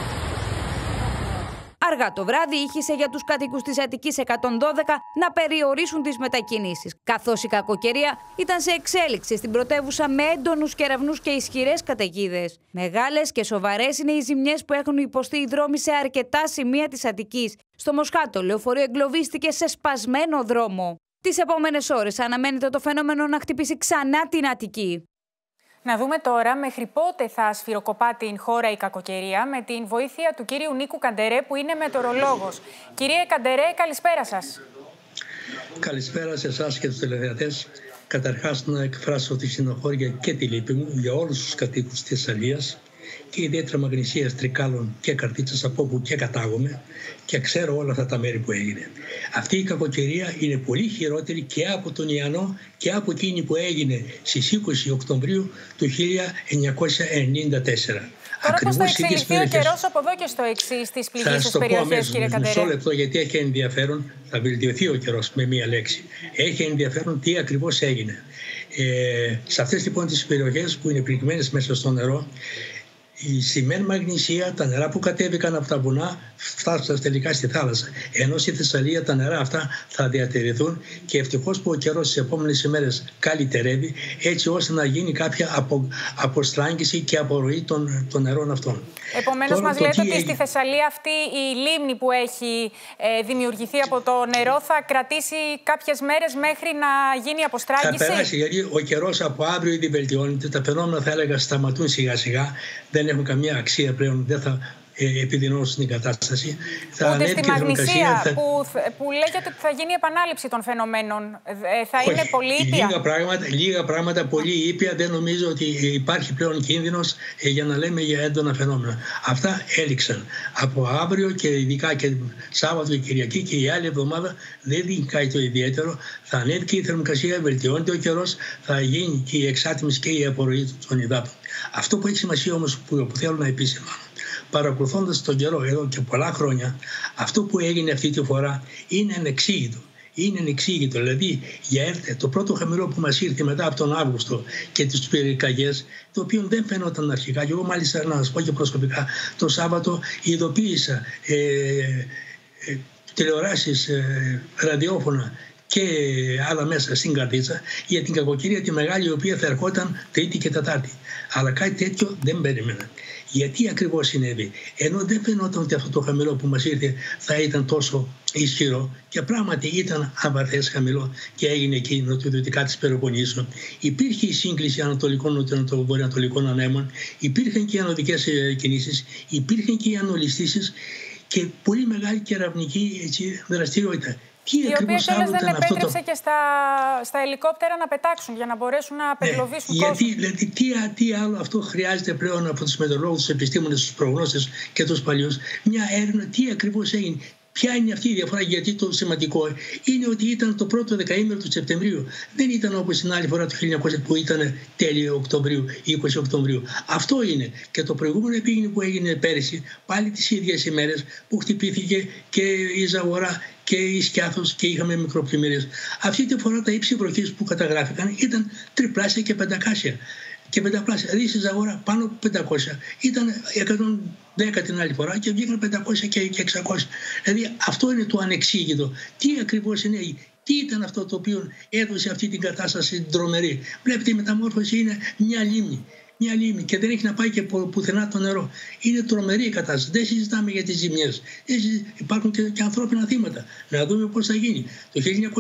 Αργά το βράδυ ήχησε για τους κατοίκους της Αττικής 112 να περιορίσουν τις μετακινήσεις, καθώς η κακοκαιρία ήταν σε εξέλιξη στην πρωτεύουσα με έντονους κεραυνούς και ισχυρές καταιγίδες. Μεγάλες και σοβαρές είναι οι ζημιές που έχουν υποστεί οι δρόμοι σε αρκετά σημεία της Αττικής. Στο Μοσχάτο, λεωφορείο εγκλωβίστηκε σε σπασμένο δρόμο. Τις επόμενες ώρες αναμένεται το φαινόμενο να χτυπήσει ξανά την Αττική. Να δούμε τώρα μέχρι πότε θα σφυροκοπά την χώρα η κακοκαιρία με την βοήθεια του κύριου Νίκου Καντερέ, που είναι μετεωρολόγος. Κύριε Καντερέ, καλησπέρα σας. Καλησπέρα σε εσάς και τους τηλεθεατές. Καταρχάς να εκφράσω τη στενοχώρια και τη λύπη μου για όλους τους κατοίκους της Θεσσαλίας και ιδιαίτερα Μαγνησίας, Τρικάλων και Καρδίτσας, από όπου και κατάγομαι και ξέρω όλα αυτά τα μέρη που έγινε. Αυτή η κακοκαιρία είναι πολύ χειρότερη και από τον Ιαννό και από εκείνη που έγινε στις 20 Οκτωβρίου του 1994. Τώρα πώς θα εξελιχθεί ο καιρός από εδώ και στο εξής στις πληγήσεις περιοχές, κύριε Καντερέ? Μισό λεπτό, γιατί έχει ενδιαφέρον, θα βελτιωθεί ο καιρός με μία λέξη. Έχει ενδιαφέρον τι ακριβώς έγινε. Σε αυτές λοιπόν τις περιοχές που είναι πληγμένες μέσα στο νερό, Στη μεν Μαγνησία τα νερά που κατέβηκαν από τα βουνά φτάσαν τελικά στη θάλασσα. Ενώ στη Θεσσαλία τα νερά αυτά θα διατηρηθούν και ευτυχώς που ο καιρός στις επόμενες ημέρες καλυτερεύει, έτσι ώστε να γίνει κάποια αποστράγγιση και απορροή των νερών αυτών. Επομένως, μας λέτε ότι στη Θεσσαλία αυτή η λίμνη που έχει δημιουργηθεί από το νερό θα κρατήσει κάποιες μέρες μέχρι να γίνει η αποστράγγιση. Θα περάσει, γιατί ο καιρός από αύριο ήδη βελτιώνεται. Τα φαινόμενα, θα έλεγα, σταματούν σιγά σιγά. Δεν έχουν καμία αξία πλέον, δεν θα επιδεινώσουν την κατάσταση. Ούτε στη Μαγνησία που λέγεται ότι θα γίνει επανάληψη των φαινομένων, θα είναι πολύ ήπια. Λίγα πράγματα, πολύ ήπια. Δεν νομίζω ότι υπάρχει πλέον κίνδυνος για να λέμε για έντονα φαινόμενα. Αυτά έληξαν. Από αύριο και ειδικά και Σάββατο και Κυριακή και η άλλη εβδομάδα δεν δίνει κάτι το ιδιαίτερο. Θα ανέβει και η θερμοκρασία, βελτιώνεται ο καιρός, θα γίνει και η εξάτμιση και η απορροή των υδάτων. Αυτό που έχει σημασία όμως που θέλω να επισημάνω, παρακολουθώντας τον καιρό εδώ και πολλά χρόνια, αυτό που έγινε αυτή τη φορά είναι ανεξήγητο. Είναι ανεξήγητο. Δηλαδή, το πρώτο χαμηλό που μας ήρθε μετά από τον Αύγουστο και τις πυρκαγιές, το οποίο δεν φαινόταν αρχικά. Και εγώ, μάλιστα, να σας πω και προσωπικά, το Σάββατο ειδοποίησα τηλεοράσεις, ραδιόφωνα και άλλα μέσα στην Καρδίτσα για την κακοκαιρία τη μεγάλη, η οποία θα ερχόταν Τρίτη και Τετάρτη. Αλλά κάτι τέτοιο δεν περίμενα. Γιατί ακριβώς συνέβη? Ενώ δεν φαινόταν ότι αυτό το χαμηλό που μας ήρθε θα ήταν τόσο ισχυρό, και πράγματι ήταν αβαθές χαμηλό και έγινε εκεί νοτιοδυτικά της Πελοποννήσου. Υπήρχε η σύγκληση ανατολικών και βορειοανατολικών ανέμων, υπήρχαν και οι ανωδικές κινήσεις, υπήρχαν και οι ανολιστήσεις και πολύ μεγάλη κεραυνική δραστηριότητα. Η οποία κιόλας δεν επέτρεψε και στα ελικόπτερα να πετάξουν για να μπορέσουν να απεγκλωβίσουν κόσμο. Γιατί τι άλλο αυτό χρειάζεται πλέον από τους μετεωρολόγους, τους επιστήμονες, τους προγνώστες και τους παλιούς? Μια έρευνα, τι ακριβώς έγινε. Ποια είναι αυτή η διαφορά? Γιατί το σημαντικό είναι ότι ήταν το πρώτο δεκαήμερο του Σεπτεμβρίου. Δεν ήταν όπως την άλλη φορά το 1900 που ήταν τέλη Οκτωβρίου, 20 Οκτωβρίου. Αυτό είναι. Και το προηγούμενο επίγεινο που έγινε πέρυσι, πάλι τις ίδιες ημέρες που χτυπήθηκε και η Ζαγορά και η Σκιάθος και είχαμε μικροπλημμύρες. Αυτή τη φορά τα ύψη βροχής που καταγράφηκαν ήταν τριπλάσια και πεντακάσια. Και πενταπλάσια. Δηλαδή στη Ζαγορά πάνω από 500. Ήταν 110 την άλλη φορά και βγήκαν 500 και 600. Δηλαδή αυτό είναι το ανεξήγητο. Τι ακριβώς είναι, τι ήταν αυτό το οποίο έδωσε αυτή την κατάσταση τρομερή? Βλέπετε, η μεταμόρφωση είναι μια λίμνη. Μια λίμνη και δεν έχει να πάει και πουθενά το νερό. Είναι τρομερή η κατάσταση. Δεν συζητάμε για τις ζημιές. Υπάρχουν και ανθρώπινα θύματα. Να δούμε πώς θα γίνει. Το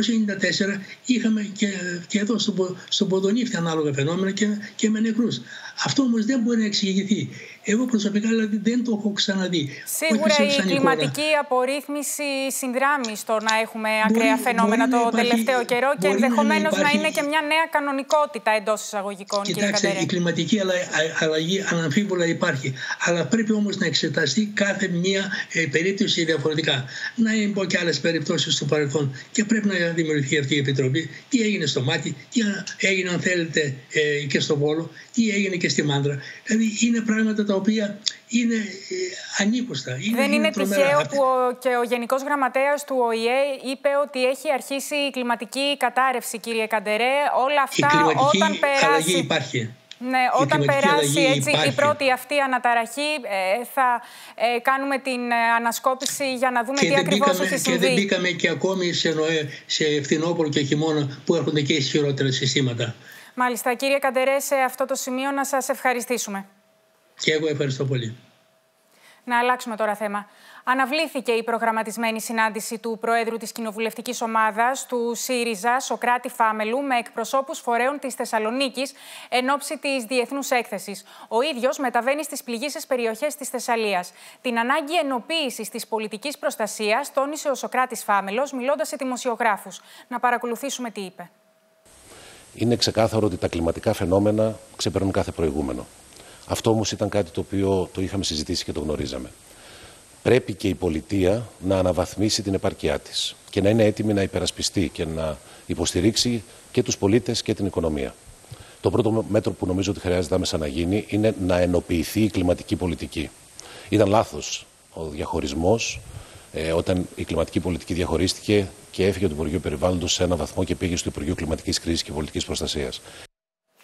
1994 είχαμε και εδώ στον Ποδονύφτη ανάλογα φαινόμενα και με νεκρούς. Αυτό όμως δεν μπορεί να εξηγηθεί. Εγώ προσωπικά δηλαδή δεν το έχω ξαναδεί. Σίγουρα η κλιματική απορρίθμιση συνδράμει στο να έχουμε ακραία φαινόμενα το τελευταίο καιρό και ενδεχομένως να είναι και μια νέα κανονικότητα εντός εισαγωγικών. Κοιτάξτε, η κλιματική αλλαγή αναμφίβολα υπάρχει. Αλλά πρέπει όμως να εξεταστεί κάθε μία περίπτωση διαφορετικά. Να πω και άλλες περιπτώσεις στο παρελθόν. Και πρέπει να δημιουργηθεί αυτή η επιτροπή. Τι έγινε στο Μάτι, τι έγινε, αν θέλετε, και στο Βόλο, τι έγινε και στη Μάντρα. Δηλαδή είναι πράγματα τα οποία είναι ανήκουστα. Δεν είναι τυχαίο που και ο Γενικός Γραμματέας του ΟΗΕ είπε ότι έχει αρχίσει η κλιματική κατάρρευση, κύριε Καντερέ. Όλα αυτά όταν περάσει. Αλλαγή υπάρχει. Ναι, όταν περάσει η πρώτη αυτή αναταραχή θα κάνουμε την ανασκόπηση για να δούμε τι ακριβώς έχει συμβεί. Και δεν μπήκαμε και ακόμη σε φθινόπωρο και χειμώνα που έρχονται και ισχυρότερα συστήματα. Μάλιστα. Κύριε Καντερέ, σε αυτό το σημείο να σας ευχαριστήσουμε. Και εγώ ευχαριστώ πολύ. Να αλλάξουμε τώρα θέμα. Αναβλήθηκε η προγραμματισμένη συνάντηση του Προέδρου της Κοινοβουλευτικής Ομάδας του ΣΥΡΙΖΑ, Σωκράτη Φάμελου, με εκπροσώπους φορέων της Θεσσαλονίκης εν ώψη της Διεθνούς Έκθεσης. Ο ίδιος μεταβαίνει στις πληγείσες περιοχές της Θεσσαλίας. Την ανάγκη ενοποίησης της πολιτικής προστασίας τόνισε ο Σωκράτης Φάμελος, μιλώντας σε δημοσιογράφους. Να παρακολουθήσουμε τι είπε. Είναι ξεκάθαρο ότι τα κλιματικά φαινόμενα ξεπερνούν κάθε προηγούμενο. Αυτό όμως ήταν κάτι το οποίο το είχαμε συζητήσει και το γνωρίζαμε. Πρέπει και η πολιτεία να αναβαθμίσει την επάρκειά της και να είναι έτοιμη να υπερασπιστεί και να υποστηρίξει και τους πολίτες και την οικονομία. Το πρώτο μέτρο που νομίζω ότι χρειάζεται άμεσα να γίνει είναι να ενοποιηθεί η κλιματική πολιτική. Ήταν λάθος ο διαχωρισμός όταν η κλιματική πολιτική διαχωρίστηκε και έφυγε από το Υπουργείο Περιβάλλοντος σε έναν βαθμό και πήγε στο Υπουργείο Κλιματικής Κρίσης και Πολιτικής Προστασίας.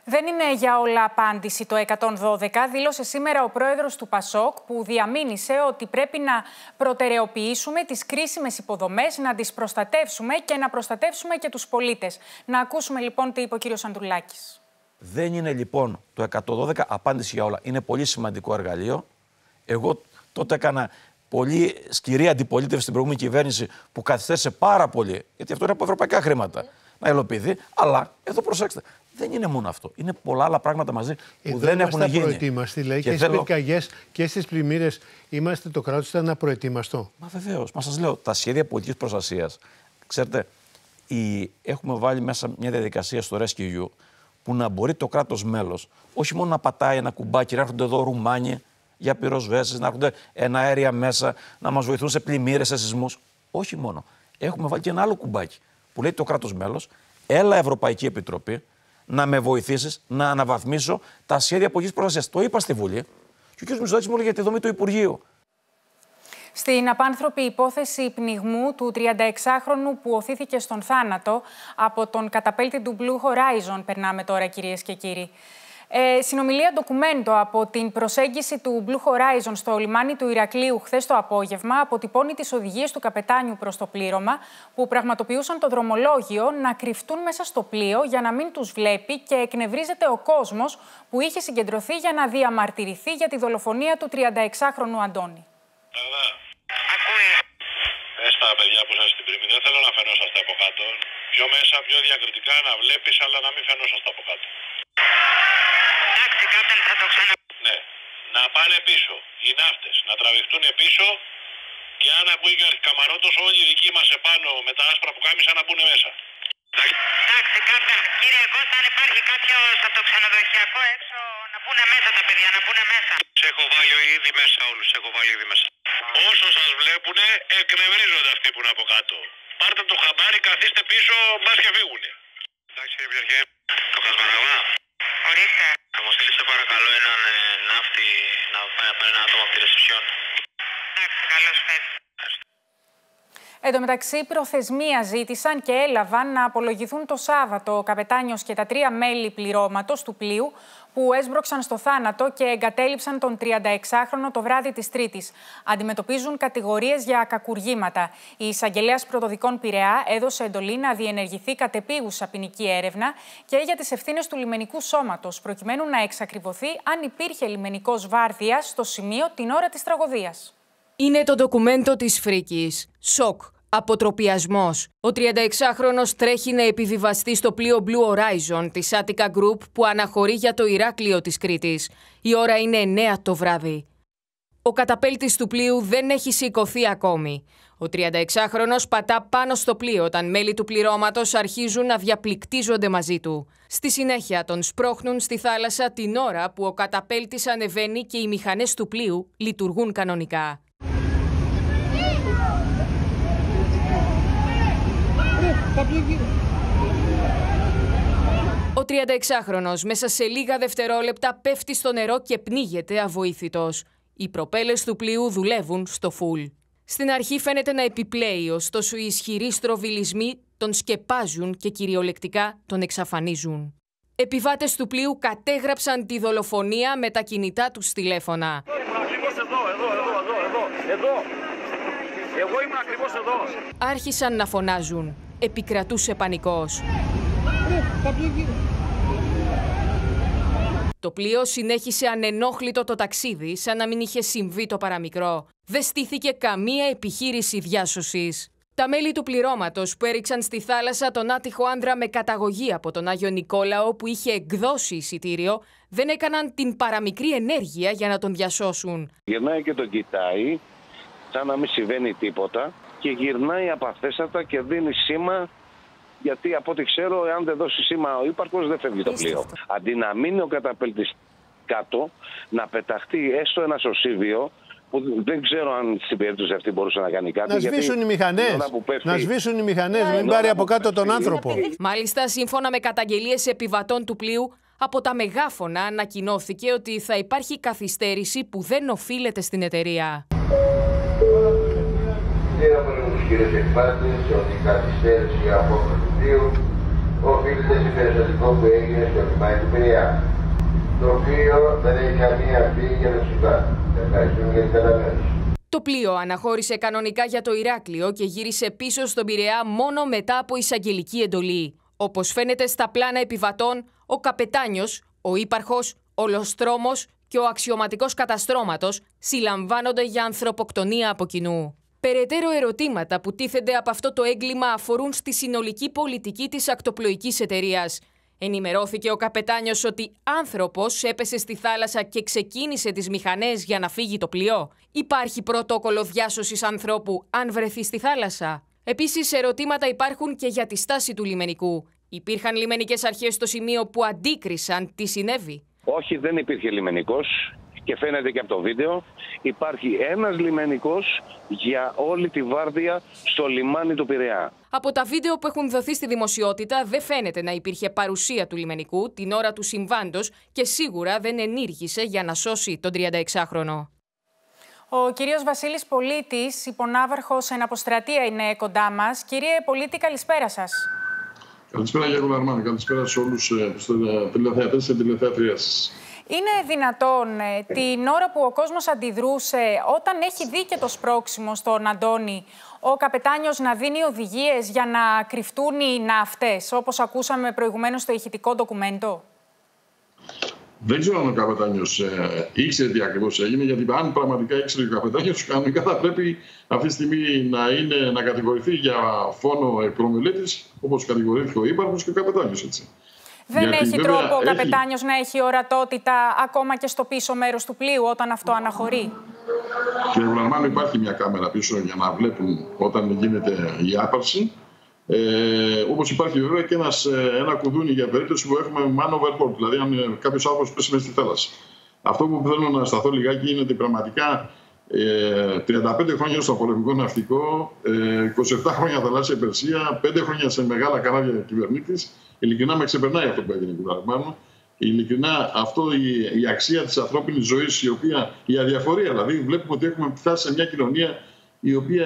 Δεν είναι για όλα απάντηση το 112, δήλωσε σήμερα ο πρόεδρος του ΠΑΣΟΚ, που διαμήνυσε ότι πρέπει να προτεραιοποιήσουμε τις κρίσιμες υποδομές, να τις προστατεύσουμε και να προστατεύσουμε και τους πολίτες. Να ακούσουμε λοιπόν τι είπε ο κύριος Ανδρουλάκης. Δεν είναι λοιπόν το 112 απάντηση για όλα. Είναι πολύ σημαντικό εργαλείο. Εγώ τότε έκανα πολύ σκληρή αντιπολίτευση στην προηγούμενη κυβέρνηση που καθυστέρησε πάρα πολύ, γιατί αυτό είναι από ευρωπαϊκά χρήματα, να υλοποιηθεί. Αλλά εδώ προσέξτε, δεν είναι μόνο αυτό. Είναι πολλά άλλα πράγματα μαζί που δεν έχουν γίνει. Προετοίμαστοι, δηλαδή, και στις πυρκαγιές και στις πλημμύρες, είμαστε το κράτος ήταν απροετοίμαστο. Μα βεβαίως. Μα σας λέω, τα σχέδια πολιτικής προστασίας, ξέρετε, έχουμε βάλει μέσα μια διαδικασία στο Rescue που να μπορεί το κράτος μέλος όχι μόνο να πατάει ένα κουμπάκι, να έρχονται εδώ Ρουμάνοι για πυροσβέσεις, να έρχονται εναέρια μέσα, να μας βοηθούν σε πλημμύρες, σε σεισμούς. Όχι μόνο. Έχουμε βάλει και ένα άλλο κουμπάκι που λέει το κράτος μέλος, έλα Ευρωπαϊκή Επιτροπή, να με βοηθήσεις να αναβαθμίσω τα σχέδια πολιτικής προστασίας. Το είπα στη Βουλή και ο κ. Μητσοτάκης μου έλεγε για τη δομή του Υπουργείου. Στην απάνθρωπη υπόθεση πνιγμού του 36χρονου που οθήθηκε στον θάνατο από τον καταπέλτη του Blue Horizon, περνάμε τώρα κυρίες και κύριοι. Συνομιλία ντοκουμέντο από την προσέγγιση του Blue Horizon στο λιμάνι του Ηρακλείου χθες το απόγευμα αποτυπώνει τις οδηγίες του καπετάνιου προς το πλήρωμα που πραγματοποιούσαν το δρομολόγιο να κρυφτούν μέσα στο πλοίο για να μην τους βλέπει και εκνευρίζεται ο κόσμος που είχε συγκεντρωθεί για να διαμαρτυρηθεί για τη δολοφονία του 36χρονου Αντώνη. Στα παιδιά που σας στην πρίμη, δεν θέλω να φαινόσαστε από κάτω. Πιο μέσα, πιο διακριτικά να βλέπεις, αλλά να μην φαινόσαστε από κάτω. Εντάξει, κάπτεν, θα το ξανα... Ναι. Να πάνε πίσω οι ναύτες, να τραβηχτούν πίσω και αν ακούει καμαρότος όλοι οι δικοί μας επάνω με τα άσπρα που κάμισα να μπουν μέσα. Εντάξει, κάπτεν, κύριε Κώστα, αν υπάρχει κάποιος από το ξενοδοχειακό έξω, να πούνε μέσα τα παιδιά, να πούνε μέσα. Σε έχω βάλει ήδη μέσα όλους, έχω βάλει ήδη μέσα. Όσο σας βλέπουνε, εκνευρίζονται αυτοί που είναι από κάτω. Πάρτε το χαμπάρι, καθίστε πίσω, μπας και φύγουνε. Εντάξει κύριε Πιερχέ, το Κασμαναγά. Ορίστε. Θα μου στείλεις παρακαλώ έναν ναύτη να πάει ένα άτομο από τη ρεσεψιόν. Εντάξει, καλώς φεύγει. Εν τω μεταξύ, προθεσμία ζήτησαν και έλαβαν να απολογηθούν το Σάββατο ο καπετάνιος και τα 3 μέλη πληρώματος του πλοίου που έσπρωξαν στο θάνατο και εγκατέλειψαν τον 36χρονο το βράδυ της Τρίτης. Αντιμετωπίζουν κατηγορίες για κακουργήματα. Η εισαγγελέας πρωτοδικών Πειραιά έδωσε εντολή να διενεργηθεί κατεπίγουσα ποινική έρευνα και για τις ευθύνες του λιμενικού σώματος, προκειμένου να εξακριβωθεί αν υπήρχε λιμενικός βάρδιας στο σημείο την ώρα της τραγωδίας. Είναι το ντοκουμέντο της φρίκης. Σοκ. Αποτροπιασμός. Ο 36χρονος τρέχει να επιβιβαστεί στο πλοίο Blue Horizon της Attica Group που αναχωρεί για το Ηράκλειο της Κρήτης. Η ώρα είναι 9 το βράδυ. Ο καταπέλτης του πλοίου δεν έχει σηκωθεί ακόμη. Ο 36χρονος πατά πάνω στο πλοίο όταν μέλη του πληρώματος αρχίζουν να διαπληκτίζονται μαζί του. Στη συνέχεια τον σπρώχνουν στη θάλασσα την ώρα που ο καταπέλτης ανεβαίνει και οι μηχανές του πλοίου λειτουργούν κανονικά. Ο 36χρονος μέσα σε λίγα δευτερόλεπτα πέφτει στο νερό και πνίγεται αβοήθητος. Οι προπέλες του πλοίου δουλεύουν στο φουλ. Στην αρχή φαίνεται να επιπλέει, ωστόσο οι ισχυροί στροβιλισμοί τον σκεπάζουν και κυριολεκτικά τον εξαφανίζουν. Επιβάτες του πλοίου κατέγραψαν τη δολοφονία με τα κινητά τους τηλέφωνα. Εγώ ήμουν ακριβώς εδώ. Άρχισαν να φωνάζουν. Επικρατούσε πανικός. Το πλοίο συνέχισε ανενόχλητο το ταξίδι, σαν να μην είχε συμβεί το παραμικρό. Δεν στήθηκε καμία επιχείρηση διάσωσης. Τα μέλη του πληρώματος που έριξαν στη θάλασσα τον άτυχο άνδρα με καταγωγή από τον Άγιο Νικόλαο που είχε εκδώσει εισιτήριο, δεν έκαναν την παραμικρή ενέργεια για να τον διασώσουν. Γυρνάει και τον κοιτάει, σαν να μην συμβαίνει τίποτα, και γυρνάει απαθέστατα και δίνει σήμα, γιατί από ό,τι ξέρω, εάν δεν δώσει σήμα ο ύπαρχος, δεν φεύγει το πλοίο. Αντί να μείνει ο καταπέλτης κάτω, να πεταχτεί έστω ένα σωσίβιο, που δεν ξέρω αν στην περίπτωση αυτή μπορούσε να κάνει κάτι. Να σβήσουν οι μηχανές. Να σβήσουν οι μηχανές, μην πάρει από κάτω τον άνθρωπο. Μάλιστα, σύμφωνα με καταγγελίες επιβατών του πλοίου, από τα μεγάφωνα ανακοινώθηκε ότι θα υπάρχει καθυστέρηση που δεν οφείλεται στην εταιρεία. Κύριε εκπάτης, ότι η καθυστέρηση για απόφαση του πλοίου οφείλεται σε περιστατικό που έγινε στο λιμάνι του Πειραιά, το οποίο δεν έχει καμία ευθύνη για το συμβάν. Ευχαριστούμε για την κατανόηση. Το πλοίο αναχώρησε κανονικά για το Ηράκλειο και γύρισε πίσω στον Πειραιά μόνο μετά από εισαγγελική εντολή. Όπως φαίνεται στα πλάνα επιβατών, ο καπετάνιος, ο ύπαρχος, ο λοστρόμος και ο αξιωματικός καταστρώματος συλλαμβάνονται για ανθρωποκτονία από κοινού. Περαιτέρω ερωτήματα που τίθενται από αυτό το έγκλημα αφορούν στη συνολική πολιτική της ακτοπλοϊκής εταιρείας. Ενημερώθηκε ο καπετάνιος ότι άνθρωπος έπεσε στη θάλασσα και ξεκίνησε τις μηχανές για να φύγει το πλοίο. Υπάρχει πρωτόκολλο διάσωσης ανθρώπου αν βρεθεί στη θάλασσα. Επίσης, ερωτήματα υπάρχουν και για τη στάση του λιμενικού. Υπήρχαν λιμενικές αρχές στο σημείο που αντίκρισαν τι συνέβη? Όχι, δεν υπήρχε λιμενικός και φαίνεται και από το βίντεο. Υπάρχει ένας λιμενικός για όλη τη βάρδια στο λιμάνι του Πειραιά. Από τα βίντεο που έχουν δοθεί στη δημοσιότητα δεν φαίνεται να υπήρχε παρουσία του λιμενικού την ώρα του συμβάντος και σίγουρα δεν ενήργησε για να σώσει τον 36χρονο. Ο κύριος Βασίλης Πολίτης, υπονάβαρχος εν αποστρατεία, είναι κοντά μας. Κύριε Πολίτη, καλησπέρα σας. Καλησπέρα, κύριε Κουλαρμάνη. Καλησπέρα σε όλους τους τηλεθεατές και τηλεθεατρίες σας. Είναι δυνατόν την ώρα που ο κόσμος αντιδρούσε, όταν έχει δει και το σπρώξιμο στον Αντώνη, ο καπετάνιος να δίνει οδηγίες για να κρυφτούν οι ναύτες, όπως ακούσαμε προηγουμένως στο ηχητικό ντοκουμέντο? Δεν ξέρω αν ο καπετάνιος ήξερε τι ακριβώς έγινε, γιατί αν πραγματικά ήξερε ο καπετάνιος, κανονικά θα πρέπει αυτή τη στιγμή να κατηγορηθεί για φόνο εκπρομελέτης, όπως κατηγορήθηκε ο ύπαρχος και ο καπετάνιος, έτσι. Δεν έχει τρόπο ο καπετάνιος να έχει ορατότητα ακόμα και στο πίσω μέρος του πλοίου όταν αυτό αναχωρεί? Κύριε Βλαρμάνο, υπάρχει μια κάμερα πίσω για να βλέπουν όταν γίνεται η άπαρση. Όπως υπάρχει βέβαια και ένα κουδούνι για περίπτωση που έχουμε man overboard, δηλαδή αν κάποιος άνθρωπος πέσει μέσα στη θάλασσα. Αυτό που θέλω να σταθώ λιγάκι είναι ότι πραγματικά 35 χρόνια στο πολεμικό ναυτικό, 27 χρόνια θαλάσσια υπερσία, 5 χρόνια σε μεγάλα καράβια κυβερνήτης. Ειλικρινά με ξεπερνάει αυτό που έγινε, κύριε Βλαρμάνο. Ειλικρινά, αυτό η αξία της ανθρώπινης ζωής, η αδιαφορία, δηλαδή βλέπουμε ότι έχουμε φτάσει σε μια κοινωνία η οποία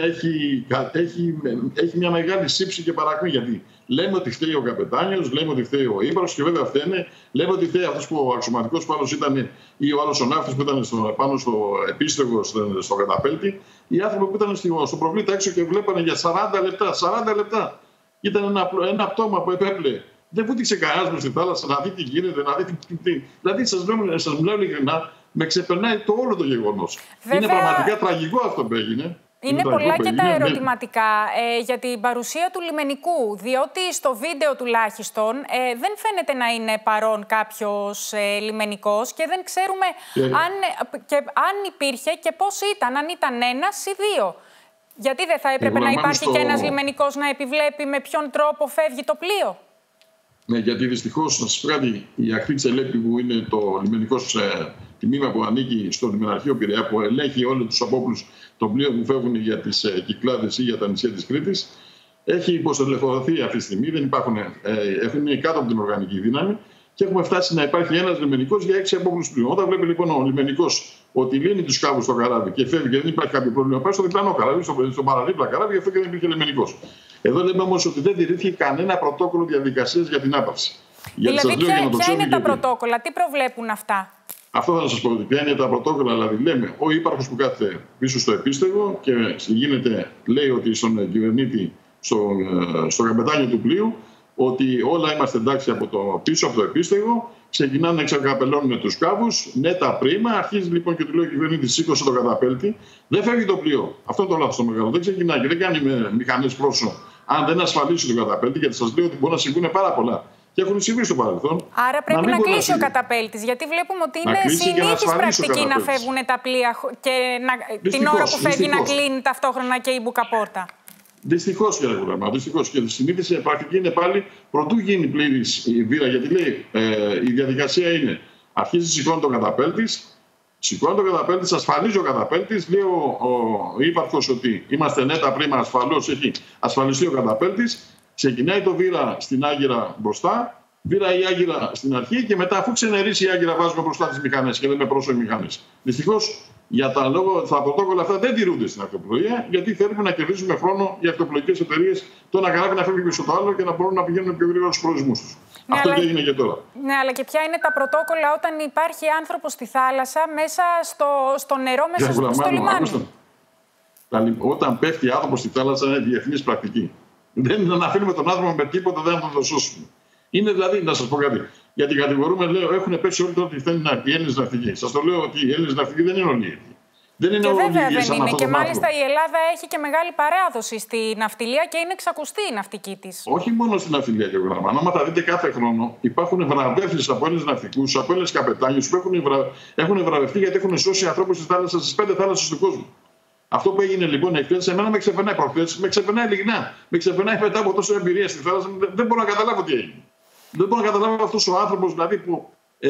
έχει μια μεγάλη σύψη και παρακμή. Γιατί λέμε ότι φταίει ο καπετάνιος, λέμε ότι φταίει ο ύπαρχος και βέβαια φταίνε. Λέμε ότι φταίει αυτός που ο αξιωματικός που άλλος ήταν ή ο άλλος ο ναύτης που ήταν πάνω στο επίστεγο, στο καταπέλτη. Οι άνθρωποι που ήταν στο προβλήτα έξω και βλέπανε για 40 λεπτά. Ήταν ένα πτώμα που επέπλεε. Δεν βούτυξε κανένας μες στη θάλασσα να δει τι γίνεται, να δει τι. Δηλαδή, σας μιλάω ειλικρινά, με ξεπερνάει το όλο το γεγονός. Είναι πραγματικά τραγικό αυτό που έγινε. Είναι πολλά και τα ερωτηματικά για την παρουσία του λιμενικού, διότι στο βίντεο τουλάχιστον δεν φαίνεται να είναι παρόν κάποιος λιμενικός και δεν ξέρουμε αν υπήρχε και πώς ήταν, αν ήταν ένας ή δύο. Γιατί δεν θα έπρεπε να υπάρχει και ένας λιμενικός να επιβλέπει με ποιον τρόπο φεύγει το πλοίο? Ναι, γιατί δυστυχώς, να σας πω κάτι, η ακτή Τσελέπη που είναι το λιμενικός τμήμα που ανήκει στο λιμεναρχείο Πειραιά, που ελέγχει όλους τους απόπλους των πλοίων που φεύγουν για τις Κυκλάδες ή για τα νησιά της Κρήτης, έχει υποστελεχωθεί αυτή τη στιγμή. Δεν έχουν κάτω από την οργανική δύναμη και έχουμε φτάσει να υπάρχει ένας λιμενικός για 6 απόπλους πλοίων. Όταν βλέπει λοιπόν ο λιμενικός ότι λύνει τους κάβους στο καράβι και φεύγει και δεν υπάρχει κάποιο πρόβλημα, πάει στο διπλανό καράβι, στο παραδίπλα καράβι, γι' αυτό και δεν υπήρχε λιμενικός. Εδώ λέμε όμως ότι δεν τηρήθηκε κανένα πρωτόκολλο διαδικασίας για την άπαυση. Δηλαδή, ποια είναι τα πρωτόκολλα, τι προβλέπουν αυτά? Αυτό θα σας πω. Ποια είναι τα πρωτόκολλα, δηλαδή λέμε ο ύπαρχος που κάθεται πίσω στο επίστεγο και λέει ότι στον κυβερνήτη, στο καπετάνιο του πλοίου, ότι όλα είμαστε εντάξει πίσω από το επίστεγο. Ξεκινάνε να εξακαπελώνουν τους κάβους, ναι, τα πρίμα. Αρχίζει λοιπόν και του λέει ο κυβερνήτης, σήκωσε το καταπέλτη. Δεν φεύγει το πλοίο. Αυτό είναι το λάθος το μεγάλο. Δεν ξεκινάει και δεν κάνει μηχανές πρόσωπο αν δεν ασφαλίσει το καταπέλτη. Γιατί σας λέω ότι μπορεί να συμβούν πάρα πολλά. Και έχουν συμβεί στο παρελθόν. Άρα πρέπει να κλείσει ο καταπέλτης. Γιατί βλέπουμε ότι είναι συνήθις πρακτική να φεύγουν τα πλοία και την ώρα που φεύγει να κλείνει ταυτόχρονα και η μπουκαπόρτα. Δυστυχώς, κύριε Κουλαρμά, δυστυχώς. Και η συνήθιση πρακτική είναι πάλι πρωτού γίνει πλήρης η βήρα. Γιατί λέει η διαδικασία είναι αρχίζει σηκώνει το καταπέλτης, ασφαλίζει ο καταπέλτης, λέει ο ύπαρχος ότι είμαστε νέτα πρίμα, ασφαλώς έχει ασφαλιστεί ο καταπέλτης. Ξεκινάει το βήρα στην Άγκυρα μπροστά, βήρα η Άγκυρα στην αρχή και μετά, αφού ξενερίσει η Άγκυρα, βάζουμε μπροστά τις μηχανές και λέμε πρόσωποι μηχανές. Δυστυχώς Για τα πρωτόκολλα αυτά δεν τηρούνται στην ακτοπλοεία, γιατί θέλουμε να κερδίσουμε χρόνο οι ακτοπλοϊκές εταιρείες το ένα καράβι να φεύγει πίσω το άλλο και να μπορούν να πηγαίνουν πιο γρήγορα στους προορισμούς τους. Ναι, αυτό και έγινε και τώρα. Ναι, αλλά και ποια είναι τα πρωτόκολλα όταν υπάρχει άνθρωπος στη θάλασσα, μέσα στο νερό, μέσα στο λιμάνι. Όταν πέφτει άνθρωπος στη θάλασσα είναι διεθνής πρακτική. Δεν είναι να αφήνουμε τον άνθρωπο με τίποτα, δεν θα τον σώσουμε. Είναι δηλαδή, να σας πω κάτι. Γιατί κατηγορούμε, λέω, έχουν πέσει όλοι τώρα ότι φταίνουν οι Έλληνες ναυτικοί. Σας το λέω ότι οι Έλληνες ναυτικοί δεν είναι όλοι ίδιοι. Δεν είναι όλοι βέβαια ίδιοι. Δεν είναι. Και μάλιστα η Ελλάδα έχει και μεγάλη παράδοση στη ναυτιλία και είναι εξακουστή η ναυτική της. Όχι μόνο στην ναυτιλία και γραμμά. Αν θα δείτε κάθε χρόνο, υπάρχουν βραβεύσεις από Έλληνες ναυτικούς, από Έλληνες καπετάνιους που έχουν βραβευτεί γιατί έχουν σώσει ανθρώπους στις θάλασσες, στις 5 θάλασσες του κόσμου. Αυτό που έγινε λοιπόν εχθές, εμένα με ξεπερνάει προχθές, με ξεπερνάει ειλικρινά. Με ξεπερνάει μετά από τόσο εμπειρία στη θάλασσα. Δεν μπορώ να καταλάβω τι έγινε. Δεν μπορώ να καταλάβω αυτός ο άνθρωπος δηλαδή, που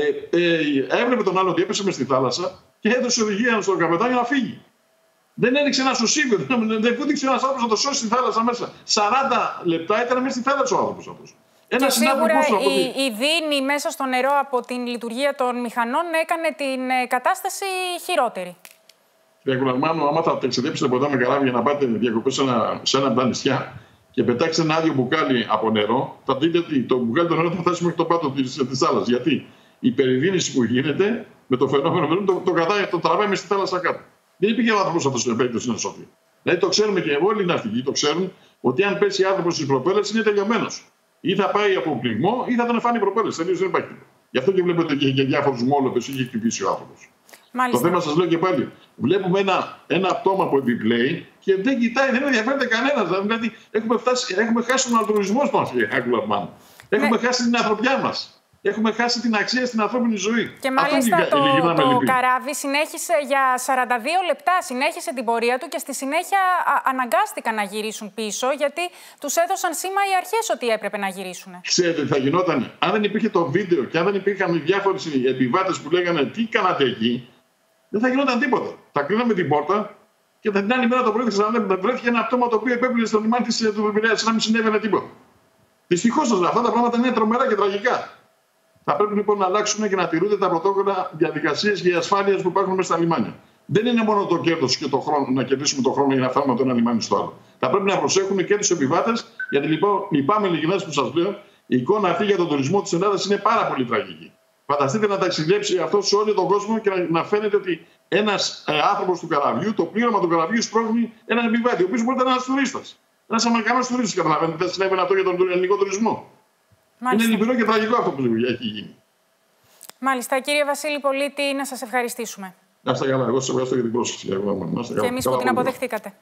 έβλεπε τον άλλο ότι έπεσε μες στη θάλασσα και έδωσε οδηγία στον καπετάνιο να φύγει. Δεν έριξε ένα σωσίβιο, δεν φούτηξε ένας άνθρωπος να το σώσει στη θάλασσα μέσα. 40 λεπτά ήταν μέσα στη θάλασσα ο άνθρωπος αυτός. Και σίγουρα η δίνη μέσα στο νερό από την λειτουργία των μηχανών έκανε την κατάσταση χειρότερη. Κύριε Κουλαρμάνο, άμα θα ταξιδέψετε ποτέ με καράβι για να πάτε διακοπές σε ένα από τα νησιά και πετάξετε ένα άδειο μπουκάλι από νερό, θα δείτε ότι το μπουκάλι το νερό θα φτάσει μέχρι το πάτο της θάλασσας. Γιατί η περιδίνηση που γίνεται με το φαινόμενο το τραβάει μέσα στη θάλασσα κάτω. Δεν υπήρχε ο άνθρωπος αυτό στην περίπτωση να σωθεί. Δηλαδή το ξέρουμε και όλοι οι ναυτικοί το ξέρουν ότι αν πέσει άνθρωπος στις προπέλες είναι τελειωμένος. Ή θα πάει από πληγμό ή θα τον φάνει οι προπέλες. Τελείως δεν υπάρχει. Γι' αυτό και βλέπετε και διάφορους μόλοπες είχε χτυπήσει ο άνθρωπος. Το θέμα σας λέω και πάλι. Βλέπουμε ένα πτώμα που επιπλέει και δεν κοιτάει, δεν ενδιαφέρεται κανένας. Δηλαδή έχουμε χάσει τον αλτρουισμό μας, κύριε Κουλαρμάνο. Έχουμε χάσει την ανθρωπιά μας. Έχουμε χάσει την αξία στην ανθρώπινη ζωή. Και μάλιστα το καράβι συνέχισε για 42 λεπτά, συνέχισε την πορεία του και στη συνέχεια αναγκάστηκαν να γυρίσουν πίσω γιατί τους έδωσαν σήμα οι αρχές ότι έπρεπε να γυρίσουν. Ξέρετε τι θα γινόταν αν δεν υπήρχε το βίντεο και αν δεν υπήρχαν οι διάφοροι επιβάτες που λέγανε τι κάνατε εκεί, δεν θα γινόταν τίποτα. Θα κλείναμε την πόρτα και την άλλη μέρα το πρωί θα βρέθηκε ένα πτώμα το οποίο επέπλυνε στο λιμάνι του Πειραιά σαν να μην συνέβαινε τίποτα. Δυστυχώς αυτά τα πράγματα είναι τρομερά και τραγικά. Θα πρέπει λοιπόν να αλλάξουν και να τηρούνται τα πρωτόκολλα διαδικασίες και ασφάλειας που υπάρχουν μέσα στα λιμάνια. Δεν είναι μόνο το κέρδος και το χρόνο, να κερδίσουμε τον χρόνο για να φτάνουμε από το ένα λιμάνι στο άλλο. Θα πρέπει να προσέχουμε και τους επιβάτες, γιατί λοιπόν λυπάμαι ειλικρινά που σας λέω, η εικόνα αυτή για τον τουρισμό της Ελλάδας είναι πάρα πολύ τραγική. Φανταστείτε να ταξιδέψει αυτό σε όλο τον κόσμο και να φαίνεται ότι ένας άνθρωπος του καραβιού, το πλήρωμα του καραβιού σπρώχνει έναν επιβάτη, ο οποίος μπορεί να είναι ένας τουρίστας. Ένας Αμερικανός τουρίστας, καταλαβαίνετε, δεν συνέβαινε αυτό για τον ελληνικό τουρισμό. Μάλιστα. Είναι λυπηρό και τραγικό αυτό που έχει γίνει. Μάλιστα. Κύριε Βασίλη Πολίτη, να σας ευχαριστήσουμε. Να είστε καλά. Εγώ σας ευχαριστώ για την πρόσκληση. Και εμείς που την αποδεχτήκατε.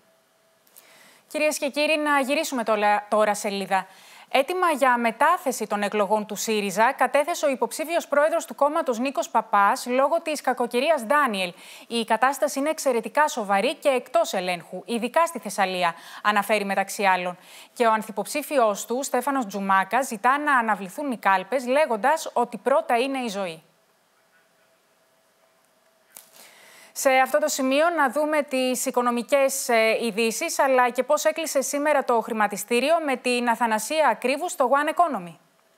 Κυρίες και κύριοι, να γυρίσουμε τώρα σελίδα. Έτοιμα για μετάθεση των εκλογών του ΣΥΡΙΖΑ κατέθεσε ο υποψήφιος πρόεδρος του κόμματος Νίκος Παπάς λόγω της κακοκαιρίας Ντάνιελ. Η κατάσταση είναι εξαιρετικά σοβαρή και εκτός ελέγχου, ειδικά στη Θεσσαλία, αναφέρει μεταξύ άλλων. Και ο ανθυποψήφιος του, Στέφανος Τζουμάκας, ζητά να αναβληθούν οι κάλπες, λέγοντας ότι πρώτα είναι η ζωή. Σε αυτό το σημείο να δούμε τις οικονομικές ειδήσεις, αλλά και πώς έκλεισε σήμερα το χρηματιστήριο με την Αθανασία Ακρίβου στο One Economy.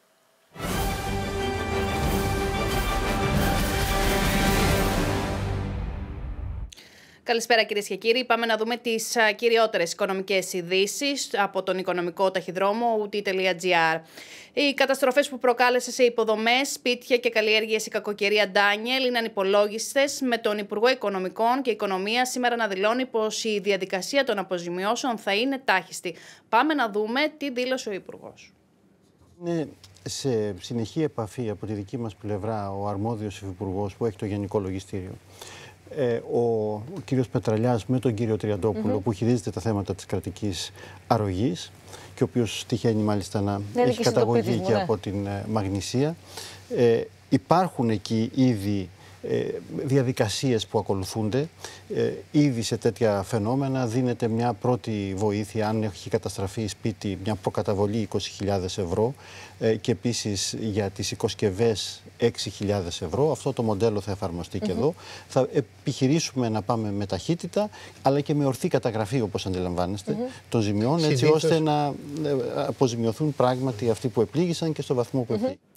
Καλησπέρα κυρίες και κύριοι. Πάμε να δούμε τις κυριότερες οικονομικές ειδήσεις από τον οικονομικό ταχυδρόμο UT.gr. Οι καταστροφές που προκάλεσε σε υποδομές, σπίτια και καλλιέργειες η κακοκαιρία Ντάνιελ είναι ανυπολόγιστες, με τον Υπουργό Οικονομικών και Οικονομίας σήμερα να δηλώνει πως η διαδικασία των αποζημιώσεων θα είναι τάχιστη. Πάμε να δούμε τι δήλωσε ο Υπουργός. Είναι σε συνεχή επαφή από τη δική μας πλευρά ο αρμόδιος υφυπουργός που έχει το Γενικό Λογιστήριο. Ο κύριος Πετραλιάς με τον κύριο Τριαντόπουλο που χειρίζεται τα θέματα της κρατικής αρρωγής και ο οποίος τυχαίνει μάλιστα να έχει καταγωγή και από την Μαγνησία. Υπάρχουν εκεί ήδη διαδικασίες που ακολουθούνται. Ήδη σε τέτοια φαινόμενα δίνεται μια πρώτη βοήθεια αν έχει καταστραφεί σπίτι, μια προκαταβολή 20.000 ευρώ και επίσης για τις οικοσκευές 6.000 ευρώ. Αυτό το μοντέλο θα εφαρμοστεί και εδώ. Θα επιχειρήσουμε να πάμε με ταχύτητα αλλά και με ορθή καταγραφή, όπως αντιλαμβάνεστε, των ζημιών, έτσι ώστε να αποζημιωθούν πράγματι αυτοί που επλήγησαν και στο βαθμό που επλήγησαν.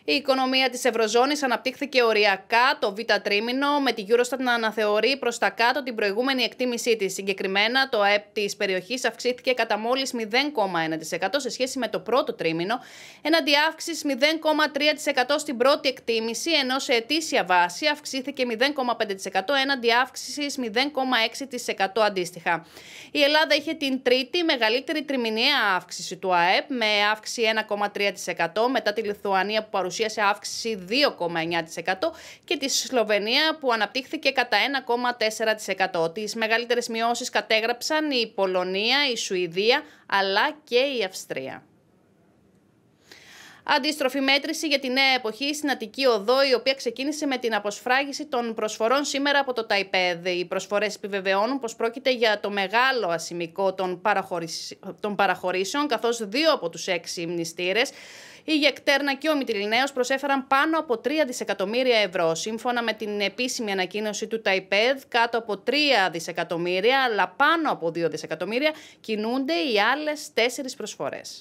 Η οικονομία της Ευρωζώνης αναπτύχθηκε οριακά το β' τρίμηνο, με τη Eurostat να αναθεωρεί προς τα κάτω την προηγούμενη εκτίμησή της. Συγκεκριμένα, το ΑΕΠ της περιοχής αυξήθηκε κατά μόλις 0,1% σε σχέση με το πρώτο τρίμηνο, έναντι αύξησης 0,3% στην πρώτη εκτίμηση, ενώ σε ετήσια βάση αυξήθηκε 0,5% έναντι αύξησης 0,6% αντίστοιχα. Η Ελλάδα είχε την τρίτη μεγαλύτερη τριμηνιαία αύξηση του ΑΕΠ, με αύξηση 1,3%, μετά τη Λιθουανία που παρουσίασε αύξηση 2,9% και τη Σλοβενία που αναπτύχθηκε κατά 1,4%. Τις μεγαλύτερες μειώσεις κατέγραψαν η Πολωνία, η Σουηδία αλλά και η Αυστρία. Αντίστροφη μέτρηση για τη νέα εποχή στην Αττική Οδό, η οποία ξεκίνησε με την αποσφράγιση των προσφορών σήμερα από το ΤΑΙΠΕΔ. Οι προσφορές επιβεβαιώνουν πως πρόκειται για το μεγάλο ασημικό των παραχωρήσεων, καθώς 2 από τους 6 μνηστήρες, η Γεκτέρνα και ο Μυτιληναίος, προσέφεραν πάνω από 3 δισεκατομμύρια ευρώ. Σύμφωνα με την επίσημη ανακοίνωση του ΤΑΙΠΕΔ, κάτω από 3 δισεκατομμύρια, αλλά πάνω από 2 δισεκατομμύρια, κινούνται οι άλλες 4 προσφορές.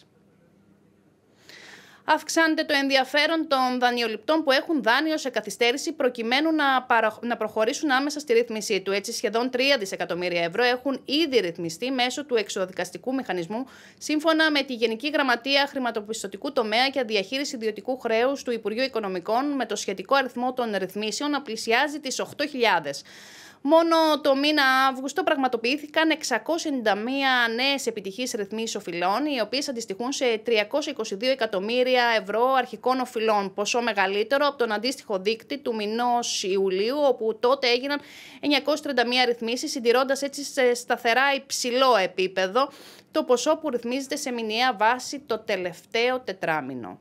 Αυξάνεται το ενδιαφέρον των δανειοληπτών που έχουν δάνειο σε καθυστέρηση προκειμένου να προχωρήσουν άμεσα στη ρύθμισή του. Έτσι, σχεδόν 3 δισεκατομμύρια ευρώ έχουν ήδη ρυθμιστεί μέσω του εξοδικαστικού μηχανισμού, σύμφωνα με τη Γενική Γραμματεία Χρηματοπιστωτικού Τομέα και Διαχείριση Ιδιωτικού Χρέους του Υπουργείου Οικονομικών, με το σχετικό αριθμό των ρυθμίσεων να πλησιάζει τις 8.000. Μόνο το μήνα Αύγουστο πραγματοποιήθηκαν 691 νέες επιτυχείς ρυθμίσεις οφειλών, οι οποίες αντιστοιχούν σε 322 εκατομμύρια ευρώ αρχικών οφειλών, ποσό μεγαλύτερο από τον αντίστοιχο δείκτη του μηνός Ιουλίου, όπου τότε έγιναν 931 ρυθμίσεις, συντηρώντας έτσι σε σταθερά υψηλό επίπεδο το ποσό που ρυθμίζεται σε μηνιαία βάση το τελευταίο τετράμηνο.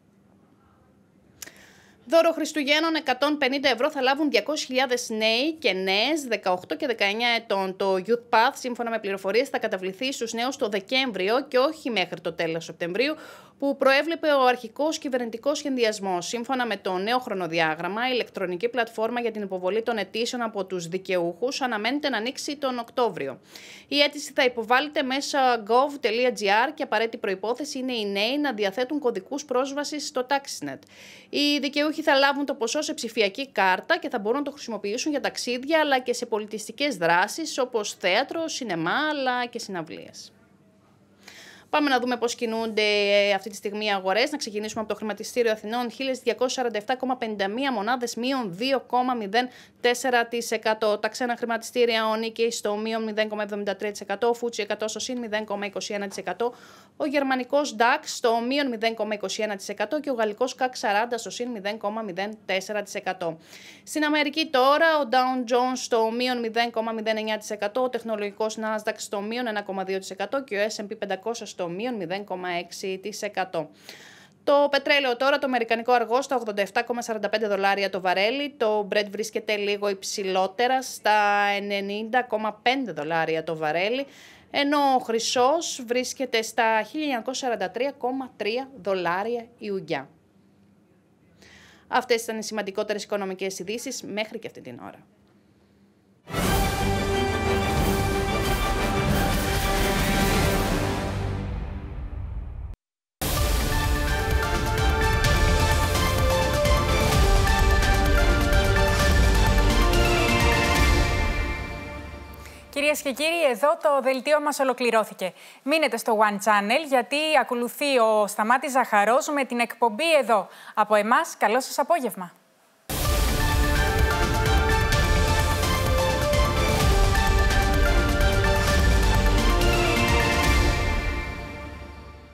Δώρο Χριστουγέννων 150 ευρώ θα λάβουν 200.000 νέοι και νέες 18 και 19 ετών. Το Youth Path, σύμφωνα με πληροφορίες, θα καταβληθεί στους νέους το Δεκέμβριο και όχι μέχρι το τέλος Σεπτεμβρίου, που προέβλεπε ο αρχικός κυβερνητικός σχεδιασμός. Σύμφωνα με το νέο χρονοδιάγραμμα, η ηλεκτρονική πλατφόρμα για την υποβολή των αιτήσεων από τους δικαιούχους αναμένεται να ανοίξει τον Οκτώβριο. Η αίτηση θα υποβάλλεται μέσα gov.gr και απαραίτητη προϋπόθεση είναι οι νέοι να διαθέτουν κωδικούς πρόσβασης στο TaxNet. Οι δικαιούχοι θα λάβουν το ποσό σε ψηφιακή κάρτα και θα μπορούν να το χρησιμοποιήσουν για ταξίδια αλλά και σε πολιτιστικές δράσεις όπως θέατρο, σινεμά αλλά και συναυλίες. Πάμε να δούμε πώς κινούνται αυτή τη στιγμή οι αγορές. Να ξεκινήσουμε από το χρηματιστήριο Αθηνών. 1.247,51 μονάδες, μείον 2,04%. Τα ξένα χρηματιστήρια, ο Νίκης στο μείον 0,73%, ο Φούτσι 100 στο συν 0,21%, ο γερμανικός DAX στο μείον 0,21% και ο γαλλικός CAC 40 στο συν 0,04%. Στην Αμερική τώρα, ο Dow Jones στο μείον 0,09%, ο τεχνολογικός Nasdaq στο μείον 1,2% και ο S&P 500 στο μείον 0,6%. Το πετρέλαιο τώρα, το αμερικανικό αργό, στα $87,45 το βαρέλι. Το Brent βρίσκεται λίγο υψηλότερα, στα $90,5 το βαρέλι. Ενώ ο χρυσός βρίσκεται στα $1943,3 η ουγγιά. Αυτές ήταν οι σημαντικότερες οικονομικές ειδήσεις μέχρι και αυτή την ώρα. Κυρίες και κύριοι, εδώ το δελτίο μας ολοκληρώθηκε. Μείνετε στο One Channel γιατί ακολουθεί ο Σταμάτης Ζαχαρός με την εκπομπή εδώ. Από εμάς, καλό σας απόγευμα.